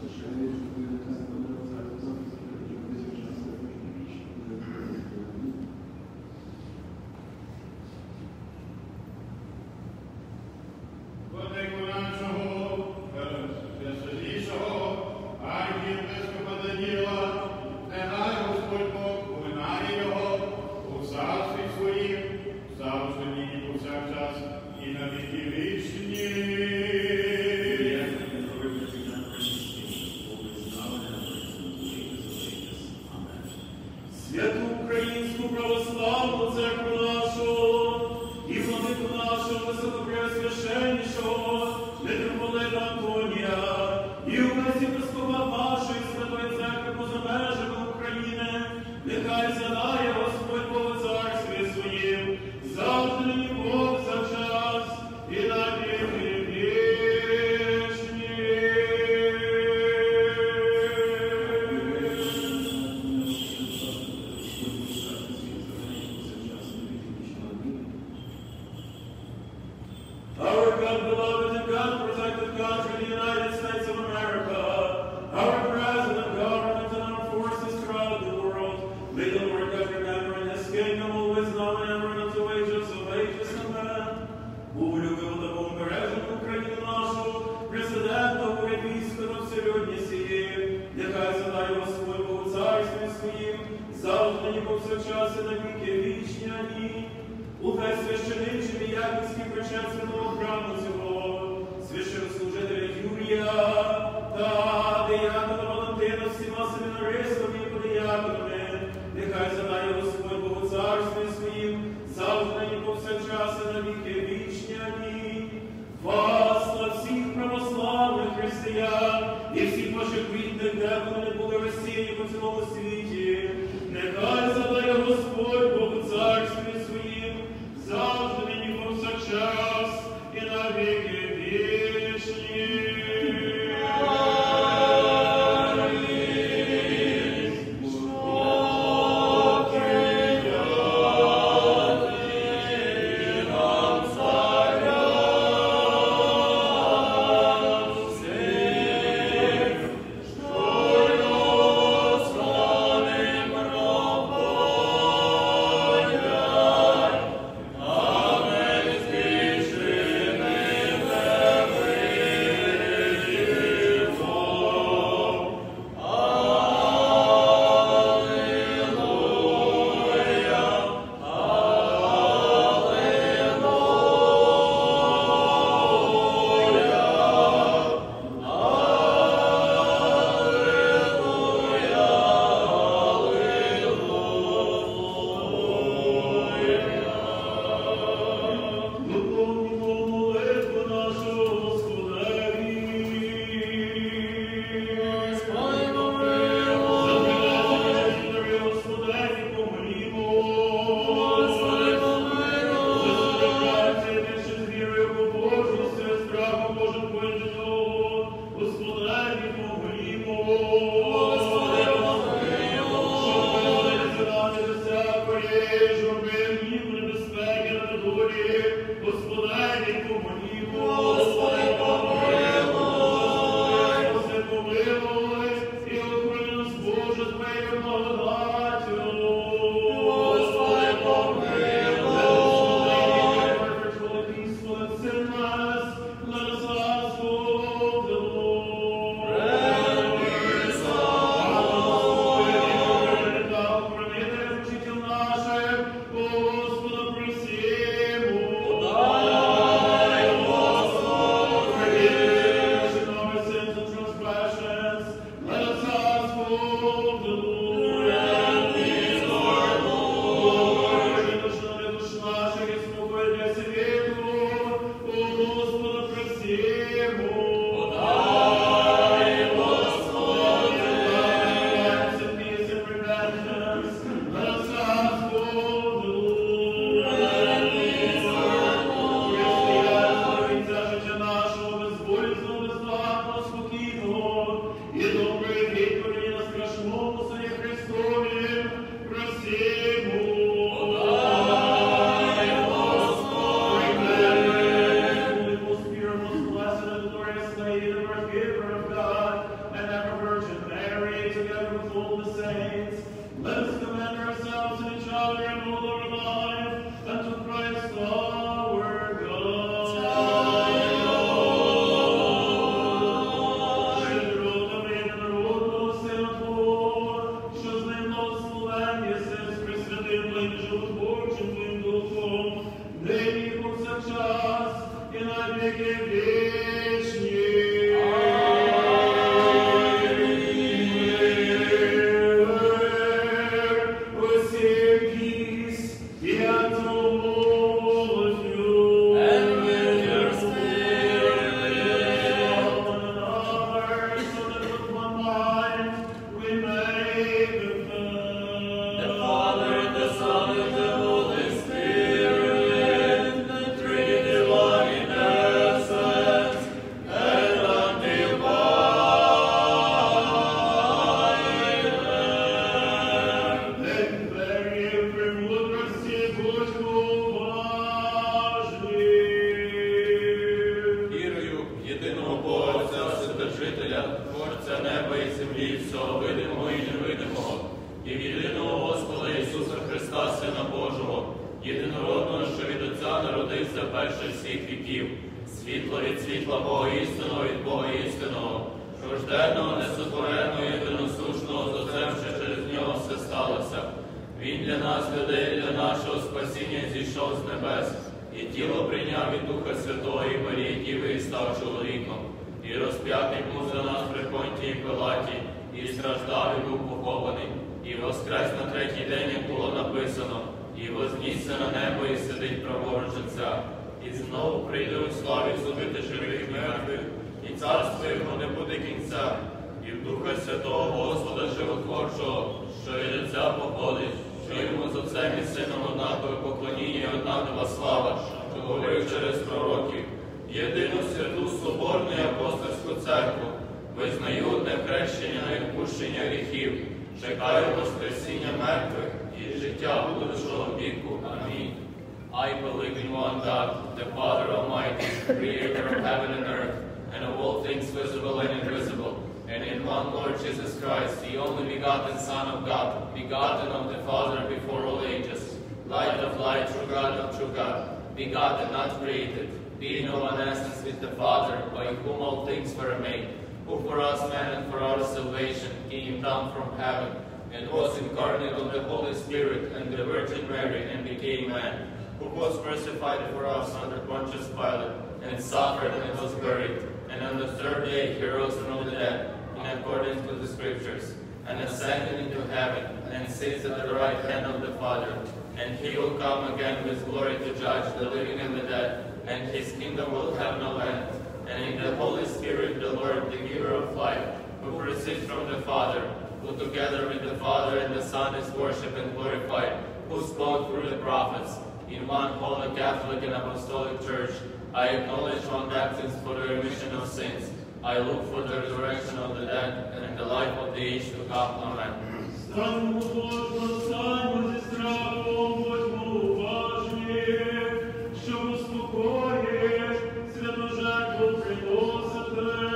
S3: Святу Українську православну церкву нашу і владику нашого високопреосвященнішого митрополита Антонія і увесь єпископат нашої Святої Церкви поза межами України, нехай згадає Господь Бог у царстві своїм, завжди нині повсякчас і на віки вічні. Our God, beloved and God-protected country, the United States of America, our president, government, and our forces throughout the world, may the Lord every member in His kingdom always now and ever and unto ages of ages. Amen. Улюбив та побережну Україну нашу, президента, уряд війська на вселюдні сії, нехай задає Господь Бог у царстві своїм, завжди нині повсякчас і на віки вічні. Амінь. Увесь священичим і яківський причет святого храму цього, священнослужителя Юрія та диякона Валентина, всіма семінаристами і подияконами, нехай задає Господь Бог у царстві своїм, завжди нині повсякчас і на віки вічні. Амінь. Вас на всіх православних християн і всіх ваших рідних, де вони не були розсіяні по цілому світі, нехай задає Господь Бог у царстві своїм, завжди нині повсякчас і на віки вічні. Giver of God, and with all the saints, let us commend ourselves and each other and all our life unto Christ our God.
S2: Єдинородного, що від Отця народився перше всіх віків, світло від світла Бога істинного від Бога істинного, рожденого, несотвореного, єдиносушного, з Отцем, що через нього все сталося. Він для нас, людей, для нашого спасіння зійшов з небес, і тіло прийняв від Духа Святого і Марії Діви і став чоловіком, і розп'ятий був за нас при Понтії Пилаті, і страждав і був похований, і воскрес на третій день, як було написано, і вознісся на небо, і сидить праворуч Отця, і знову прийде у славі судити живих і мертвих, і царство його не буде кінця, і в Духа Святого Господа Животворчого, що від Отця походить, що йому з Отцем і Сином однакове поклоніння і однакова слава, що говорив через пророків, єдину святу соборну і апостольську церкву, визнаю одне хрещення на відпущення гріхів, чекаю воскресіння мертвих і життя будущого віку. Амінь. I believe in one God, the Father Almighty, creator of heaven and earth, and of all things visible and invisible, and in one Lord Jesus Christ, the only begotten Son of God, begotten of the Father before all ages, light of light, true God, begotten, not created, being of one essence with the Father, by whom all things were made, who for us men and for our salvation came down from heaven, and was incarnate of the Holy Spirit and the Virgin Mary, and became man, who was crucified for us under Pontius Pilate, and suffered and was buried, and on the third day he rose from the dead, in accordance with the Scriptures, and ascended into heaven, and sits at the right hand of the Father, and he will come again with glory to judge the living and the dead, and his kingdom will have no end. And in the Holy Spirit, the Lord, the giver of life, who proceeds from the Father, who together with the Father and the Son is worshipped and glorified, who spoke through the prophets, in one holy Catholic and Apostolic Church, I acknowledge one baptism for the remission of sins. I look for the resurrection of the dead and the life of the age to come. Amen.
S3: Станьмо, станьмо зі страхом, будьмо уважні, щоб у спокої святу жертву приносити.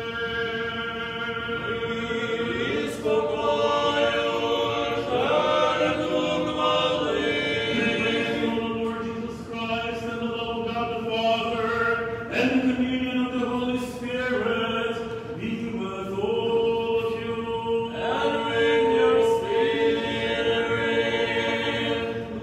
S2: І спокою жертву хвали.
S3: Lord Jesus Christ, and the love of God the Father, and the communion of the Holy Spirit be with all of you.
S2: And with your spirit.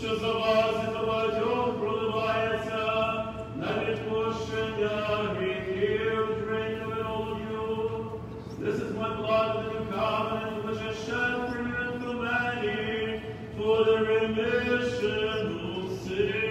S3: що за вас і за багатьох проливається на відпущення гріхів. Drink of it, all of you. This is my blood of the new covenant, which I shed for you and for many, for the remission of sin.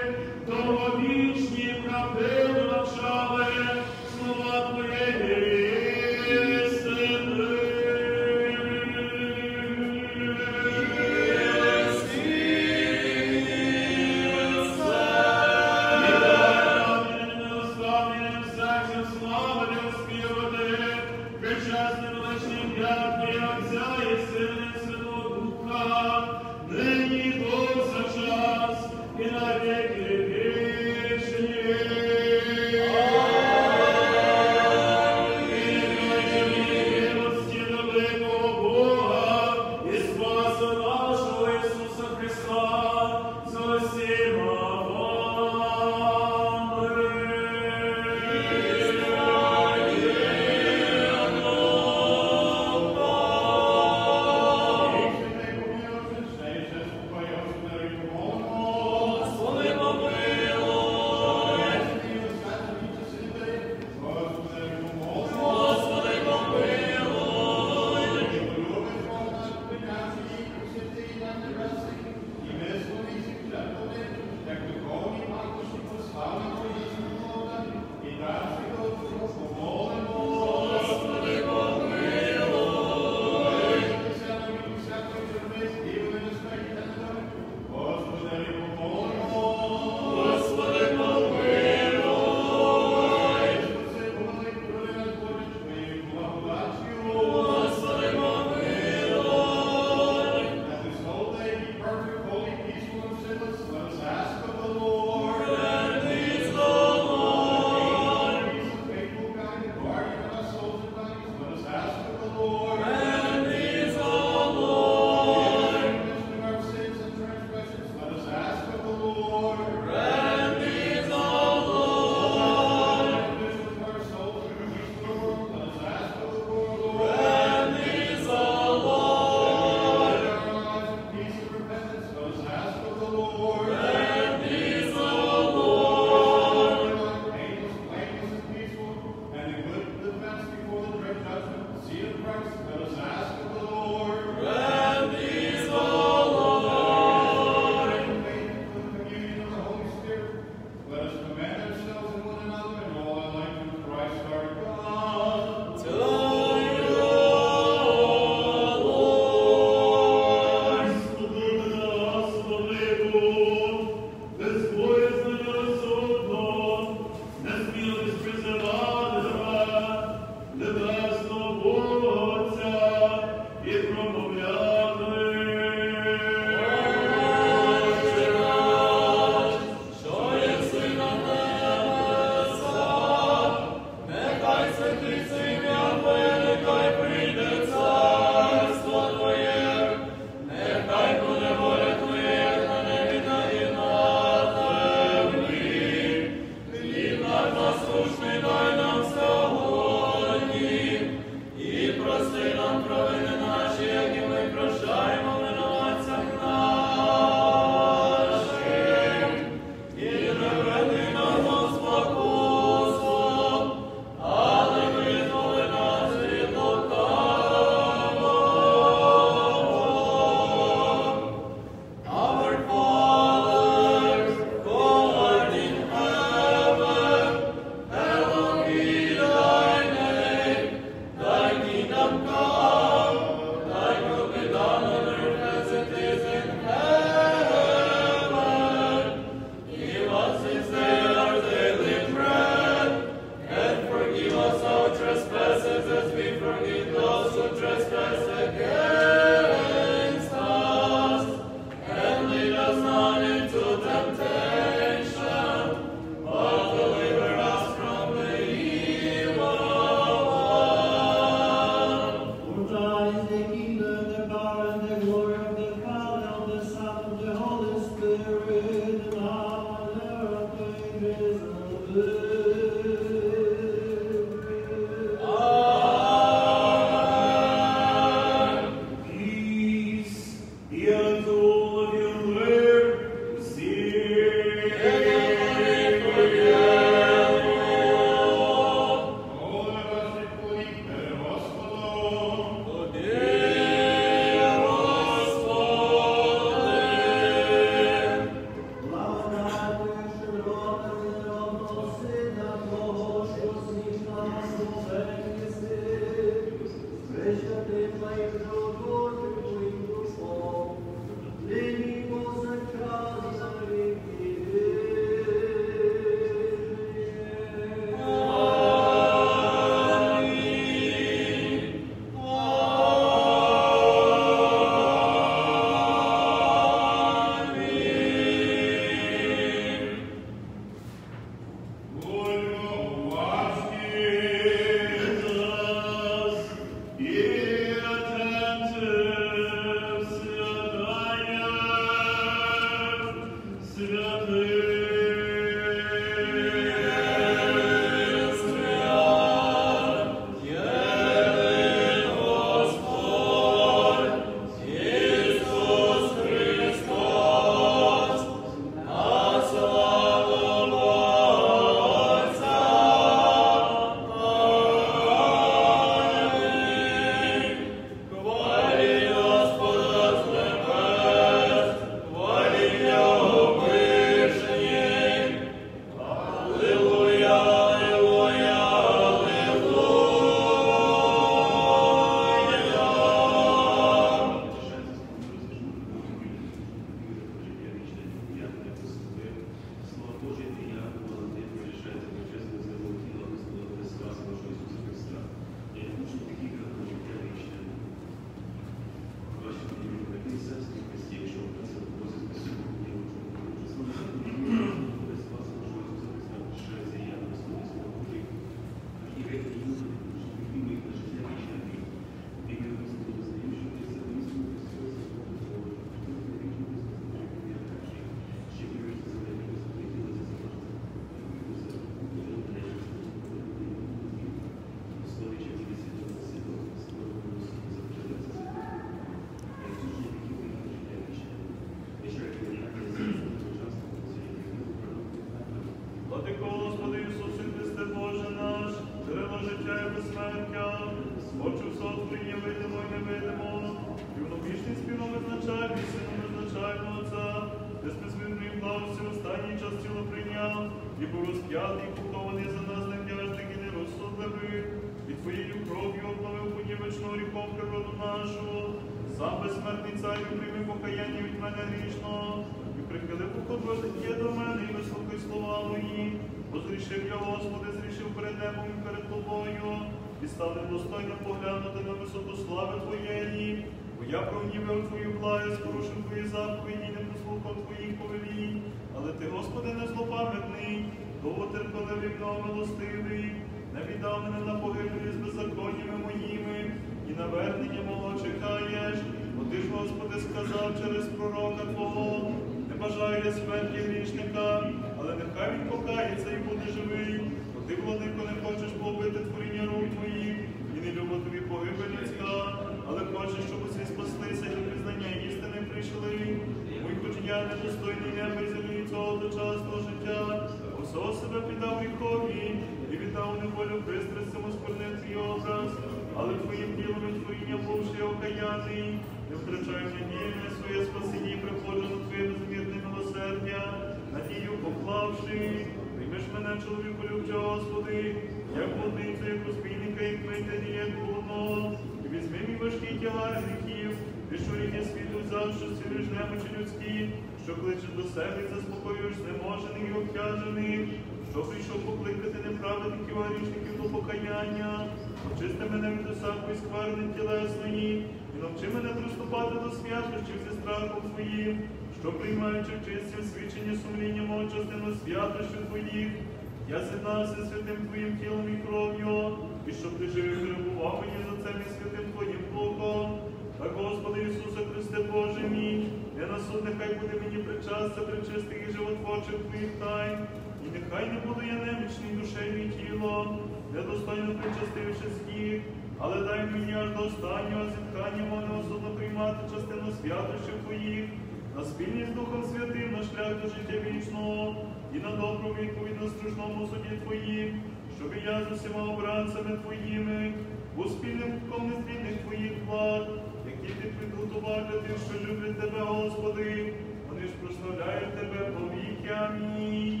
S1: Сам безсмертний царю, прийми покаяння від мене грішного, і прихили покорбожиття до мене, і вислухай слова мої. Бо зрішив я, Господи, зрішив перед небом і перед Тобою, і став недостойно поглянути на висоту слави Твоєї. Бо я прогнівив Твою благість, порушив Твої заповіді, не послухав Твоїх повелінь. Але Ти, Господи, не злопам'ятний, довготерпеливий, милостивий, не віддав мене на погибелі з беззаконнями моїми, і навернення мого чекаєш, бо Ти ж, Господи, сказав через пророка Твого, не бажаю я смерті грішника, але нехай він покається і буде живий, бо Ти, владико, не хочеш побити творіння рук Твоїх, і не любить Тобі погибель людська, але хочеш, щоб усі спаслися і до пізнання істини прийшли. Мой хоч я недостойний неба і землі цього дочасного життя, усього себе піддав гріхові, і віддав неволю пристрастям осквернив Твій образ, але Твоїм ділом і творіння бувши окаяний, не втрачаю надії на своє спасіння і приходжу на Твоє безмірне милосердя, надію поклавши. Приймеш мене, чоловіку любче, Господи, як владицю, як розбійника, як митарі, як блудного, і візьми мій важкий тягар гріхів, ти що ріки світу взяв, що цілиш немочі людські, що кличеш до себе і заспокоюєш знеможених і обтяжених, що прийшов покликати неправедників, а грішників до покаяння. Очисти мене від усякої скверни тілесної, і навчи мене приступати до святощів зі страхом Твоїм, що, приймаючи в чисті свідчення сумління мого частину святощів Твоїх, я з'єднався святим Твоїм тілом і кров'ю, і щоб Ти жив і перебував мені за цим і святим Твоїм Духом. Так, Господи Ісусе Христе Боже мій, не на суд нехай буде мені причастя причистих і животворчих Твоїх тайн, і нехай не буду я немічний душею і тілом, недостойно причастившись їх, але дай мені аж до останнього зітхання мого неосудно приймати частину святощів Твоїх, на спільність з Духом Святим, на шлях до життя вічного, і на добру відповідь на страшному суді Твоїм, щоб і я з усіма обранцями Твоїми, у спільним незмінних Твоїх благ, які Ти підготував для тих, що люблять Тебе, Господи, вони ж прославляють Тебе повіки. Амінь.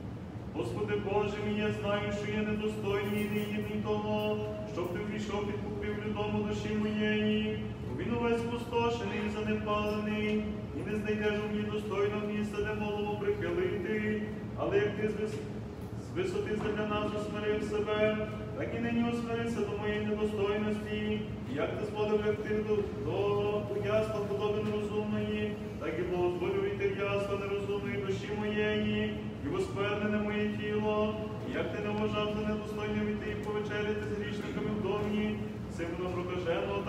S1: Господи Боже мій, я знаю, що я недостойний і негідний того, щоб Ти ввійшов під покрівлю дому душі моєї, бо він увесь спустошений і занепалений, і не знайдеш у мені достойного місця, де голову прихилити, але як Ти з висоти для нас усмирив себе, так і нині усмирися до моєї недостойності, і як Ти зводив лягти до ясла подоби нерозумної, так і благозволю йти в ясла нерозумної душі моєї, і восквернене моє тіло,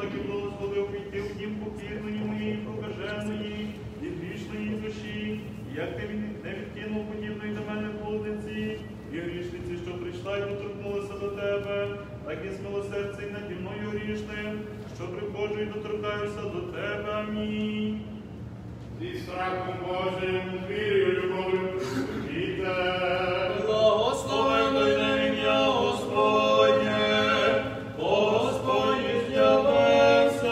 S1: Господи, благословив війти в дім покірної моєї прокаженої і грішної душі, як ти не відкинув подібної до мене блудниці, і грішниці, що прийшла і доторкнулася до тебе, так і змилосердя й наді мною грішним, що приходжу і доторкаюся до тебе. Амінь.
S3: Зі страхом Божим, вірою, любов'ю, прийдіть.
S2: Благословенне ім'я Господнє, Господь з'явився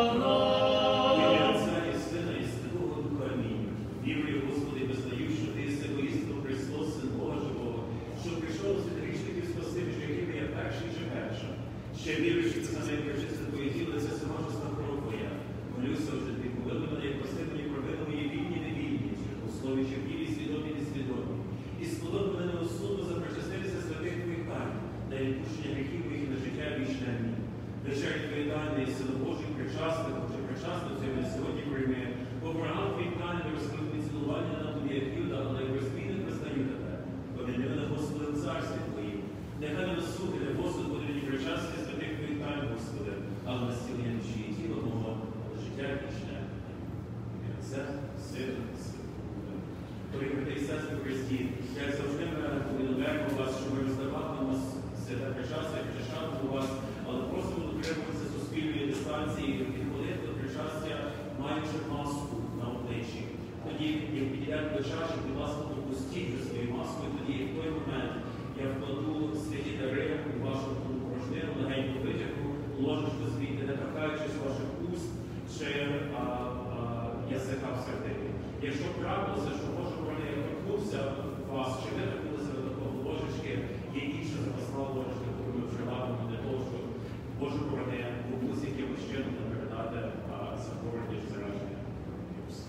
S2: нам.
S4: Ім'я Отця і Сина і Святого Духа. Амінь. Вірую, Господи, визнаю, що Ти єси воістину Христос, Син Бога живого, що прийшов з грішників спасти гріхів, я перший чи перша. Ще вірую, що це саме причисне Твоє тіло, це саможесна кров Твоя. Молюся вже Ти, повели мене, як прости мені провини мої вільні і невільні, у слові чи в ділі свідомі і несвідомі. І сподоби мене неосудно запричаститися святих Твоїх тайн, на відпущення гріхів моїх і на життя вічне. Амінь. Вечері Твої тайни і сили Божих причасних, чи причасницю на сьогодні прийми, бо ворогам Твоїх тайн не розкрили цілування на Тобі, як Юда, але найпростійних визнаю Тебе. Поміни мене, Господи, в царстві Твоїм. Нехай не насуди, не Господи, мені причастя святих Твоїх тайн, Господи, але на зцілення душі і тіла мого, на життя вічне. Ім'я Отця, Сина, Святого Духа. Дорогі брати і сестри в Христі, як завжди ми повідомляємо вас, що ми роздаватимемо святе причастя, причащатимемо вас, але просимо дотримуватися суспільної дистанції і підходити до причастя, маючи маску на обличчі. Тоді, як підійдемо до чаші, будь ласка, допустіть вже свою маску, і тоді, в той момент, я вкладу святі дари у вашу порожнину, легеньку витягну, ложечку звідти, не торкаючись ваших уст чи язика в середині. Якщо трапилося, що Боже борони, я торкнувся вас, чи ви торкнулися до такого ложечки, є інша запасна ложечка, яку ми вживаємо для того, щоб Боже борони комусь якимось чином не передати захворювання чи зараження вірусу.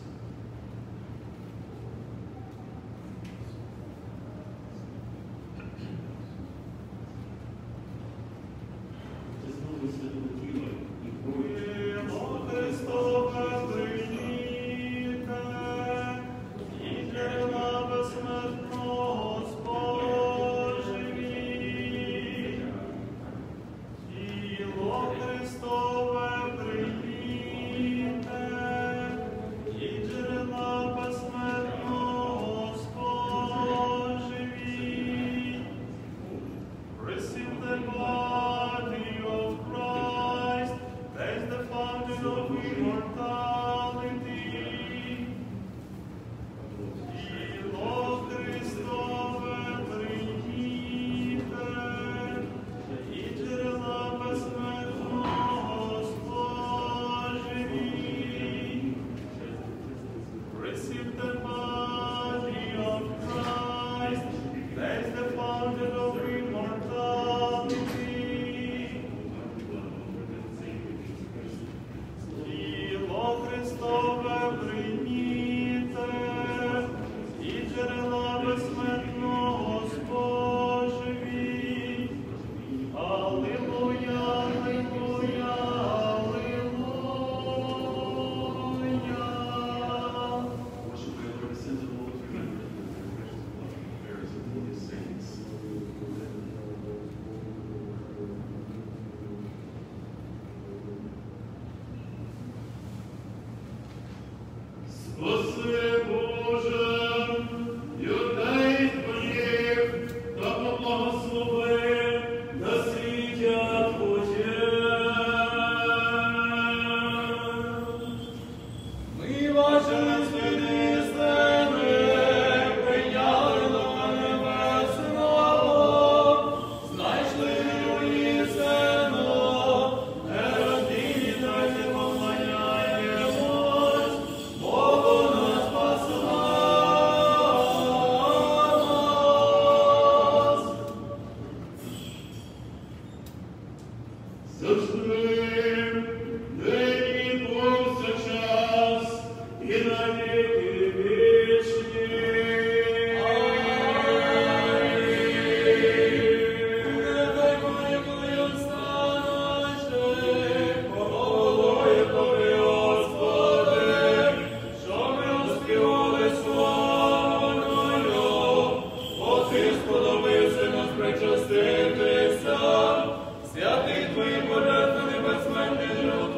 S4: Це знову святого тіла і крові.
S1: Христове прийміте, і джерела безсмертного споживіть. Тіло Христове прийміте, і джерела безсмертного споживіть. Receive the body of Christ, as the fountain of immortality. Тіло Христове прийміте, і джерела безсмертного споживіть. Receive the body of Christ, as the fountain of immortality. Тіло Христове прийміте, і джерела безсмертного споживіть. Алілуя, алілуя, алілуя.
S4: Worship the Lord, sins of all forgiven, prayers of all his saints.
S3: Спаси, Боже, людей Твоїх, та поблагослови насліддя Твоє.
S2: Ми ваші святі стени прийняли до небесного, знайшли її сину, нерадійні траті поклоняємось, Богу нас спасла нас.
S3: Завжди, нині повсякчас, і на віки вічні.
S2: Нехай великою станеш ти, головою тобі, Господи, що ми оспівали славною, бо ти сподобався нас причаститися, святий твої божественний безсмертний живот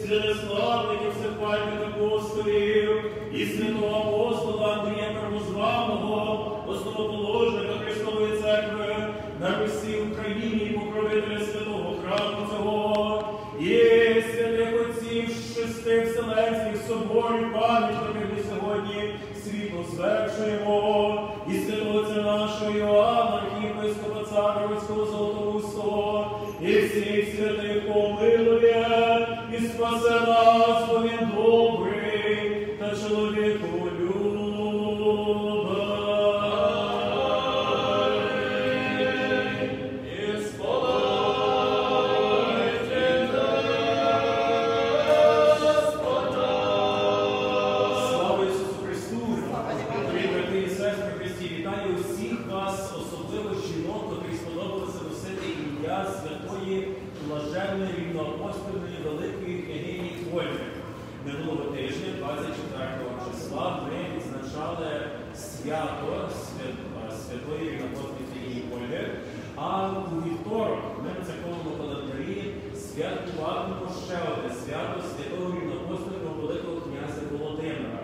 S3: святославних всехвальних апостолів, і святого апостола Андрія Первозваного, основоположника Христової Церкви, на всій Україні і покровителя святого храму цього, і святих отців шести Вселенських соборів, пам'ятників ми сьогодні світло звершуємо, і святого Отця нашого Іоанна, архієпископа Царовицького Золотоустого, і всіх святих помилує, і спасе нас, бо він добрий та чоловіколюбний.
S4: Блаженної рівноапостольної великої княгині Ольги. Минулого тижня, 24 числа, ми відзначали свято святої рівноапостольної княгині Ольги, а у вівторок ми на церковному календарі святкуватимемо ще одне свято святого рівноапостольного великого князя Володимира,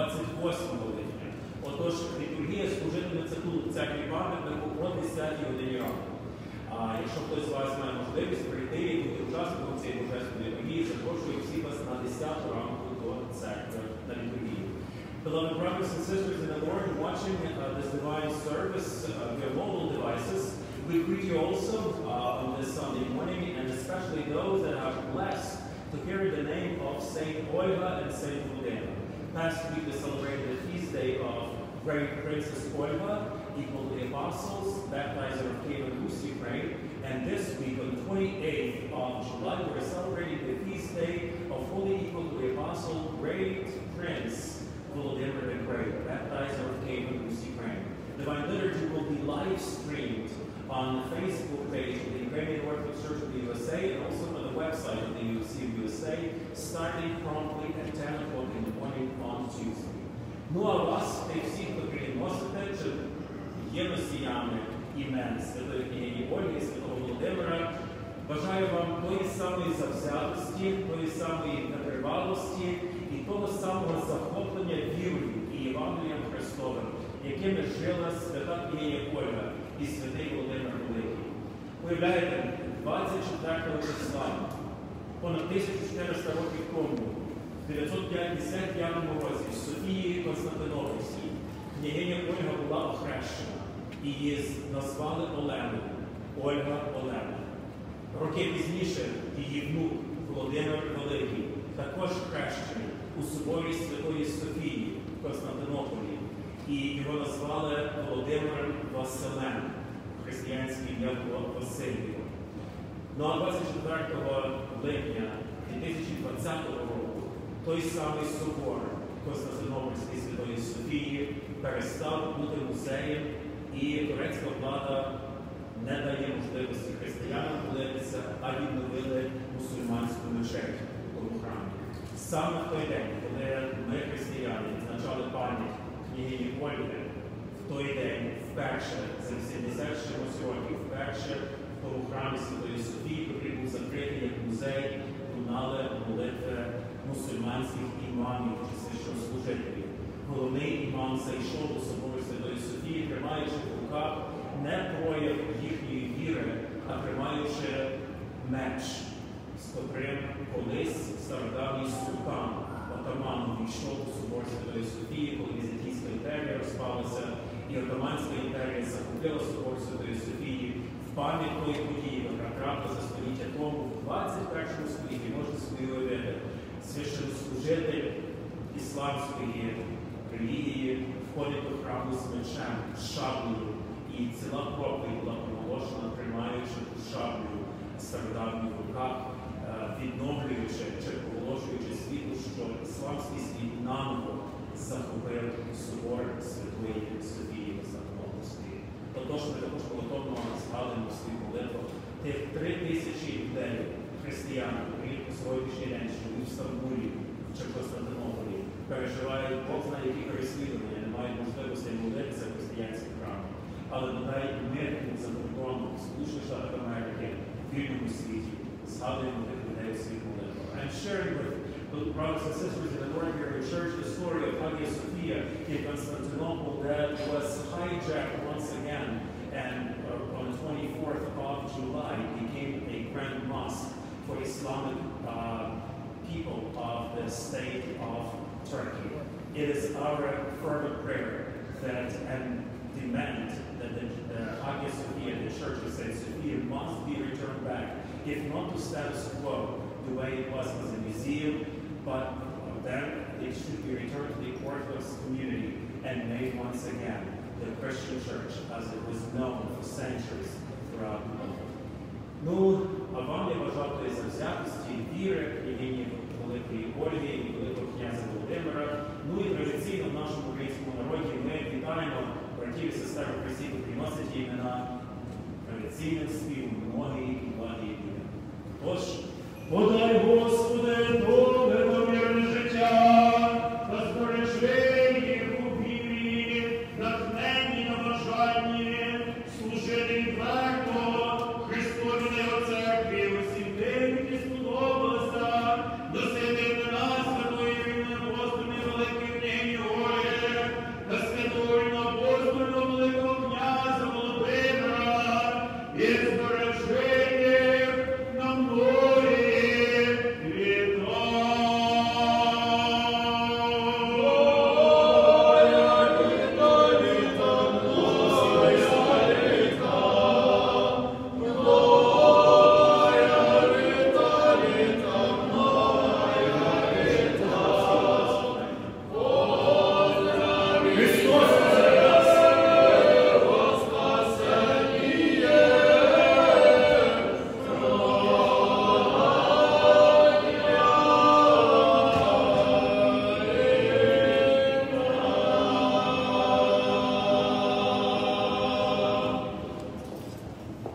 S4: 28 липня. Отож, літургія служитиметься тут в церкві пам'ятнику о 10 годині ранку. А якщо хтось з вас має можливість прийти і бути учасником цієї божественної літургії, запрошую всіх вас на 10 ранку до церкви на літургію. Beloved brothers and sisters in the Lord watching this divine service via mobile devices, we greet you also on this Sunday morning, and especially those that are blessed to carry the name of Saint Olga and Saint Volodymyr. Last week we celebrated the feast day of Great Princess Olga, equal to the Apostles, baptizer of Kiev Rus, Ukraine, and this week, on the 28th of July, we're celebrating the feast day of Holy Equal to the Apostle, Great Prince Volodymyr the Great, baptizer of Kiev Rus, Ukraine. Divine Liturgy will be live streamed on the Facebook page of the Ukrainian Orthodox Church of the USA and also on the website of the UFC of USA, starting promptly at 10 o'clock in the morning on Tuesday. Ну а вас, та й всіх, хто приносите, чи є носіями імен святої княгині Ольги і святого Володимира, бажаю вам тої самої завзятості, тої самої витривалості і того самого захоплення вірою і Євангелієм Христовим, якими жила свята княгиня Ольга і святий Володимир Великий. Уявляєте, 24 числа, понад 1400 років тому, в 955 році в Софії Константинопольській княгиня Ольга була охрещена. Її назвали Оленою. Ольга Олена. Роки пізніше її внук Володимир Великий також хрещений у соборі Святої Софії в Константинополі. І його назвали Володимиром Василем. Християнське ім'я було Васильєво. Ну а 24 липня 2020 року той самий собор Константинопольської Святої Софії перестав бути музеєм, і турецька влада не дає можливості християнам молитися, а відновили мусульманську мечеть у тому храмі. Саме в той день, коли ми, християни, відзначали пам'ять княгині Ольги, в той день вперше, за 80 чимось років, вперше в тому храмі Святої Софії, який був закритий як музей, лунали молитви мусульманських імамів чи священнослужителів. Головний імам зайшов до собору Святої Софії, тримаючи в руках не прояв їхньої віри, а тримаючи меч, з котрим колись стародавній султан, отаман, увійшов у собор Святої Софії, коли Візантійська імперія розпалася, і Отоманська імперія захопила собор Святої Софії в пам'ять тої події, яка трапилася століття тому, в 21 столітті, можна собі уявити, священнослужитель ісламської релігії входить до храму з мечем, з шаблею, і ціла проповідь була проголошена, тримаючи ту шаблю стародавню в руках, відновлюючи чи проголошуючи світу, що ісламський світ наново захопив собор Святої Софії Константинопольської. Отож, ми також молитовно згадуємо в своїх молитвах тих 3000 людей, християн, які по сьогоднішній день живуть в Стамбулі чи в Константинополі, переживають Бог знає які переслідування, не мають можливості молитися в християнських храмах. Але бодай мир за кордоном Сполучених Штатів Америки, в вільному світі, згадуємо тих людей у своїх молитвах. And
S3: sharing with brothers and sisters in the Lord here in church the story of Hagia Sophia in Constantinople that was hijacked once again, and on the 24th of July became a grand mosque for Islamic people of the state of Turkey. It is our fervent prayer that and demand that the Hagia Sophia, the Church of St. Sophia, must be returned back, if not to status quo, the way it was as a museum, but then it should be returned to the Orthodox community and made once again the Christian church as it was known for centuries throughout the world. Ну, а вам я бажав тої завзятості, віри, імені Великої Ольги і Великого князя Володимира. Ну і традиційно в нашому українському народі ми вітаємо братів і сестер у Христі, які носять імена традиційним співом многі і благі імена. Тож, подай Господи!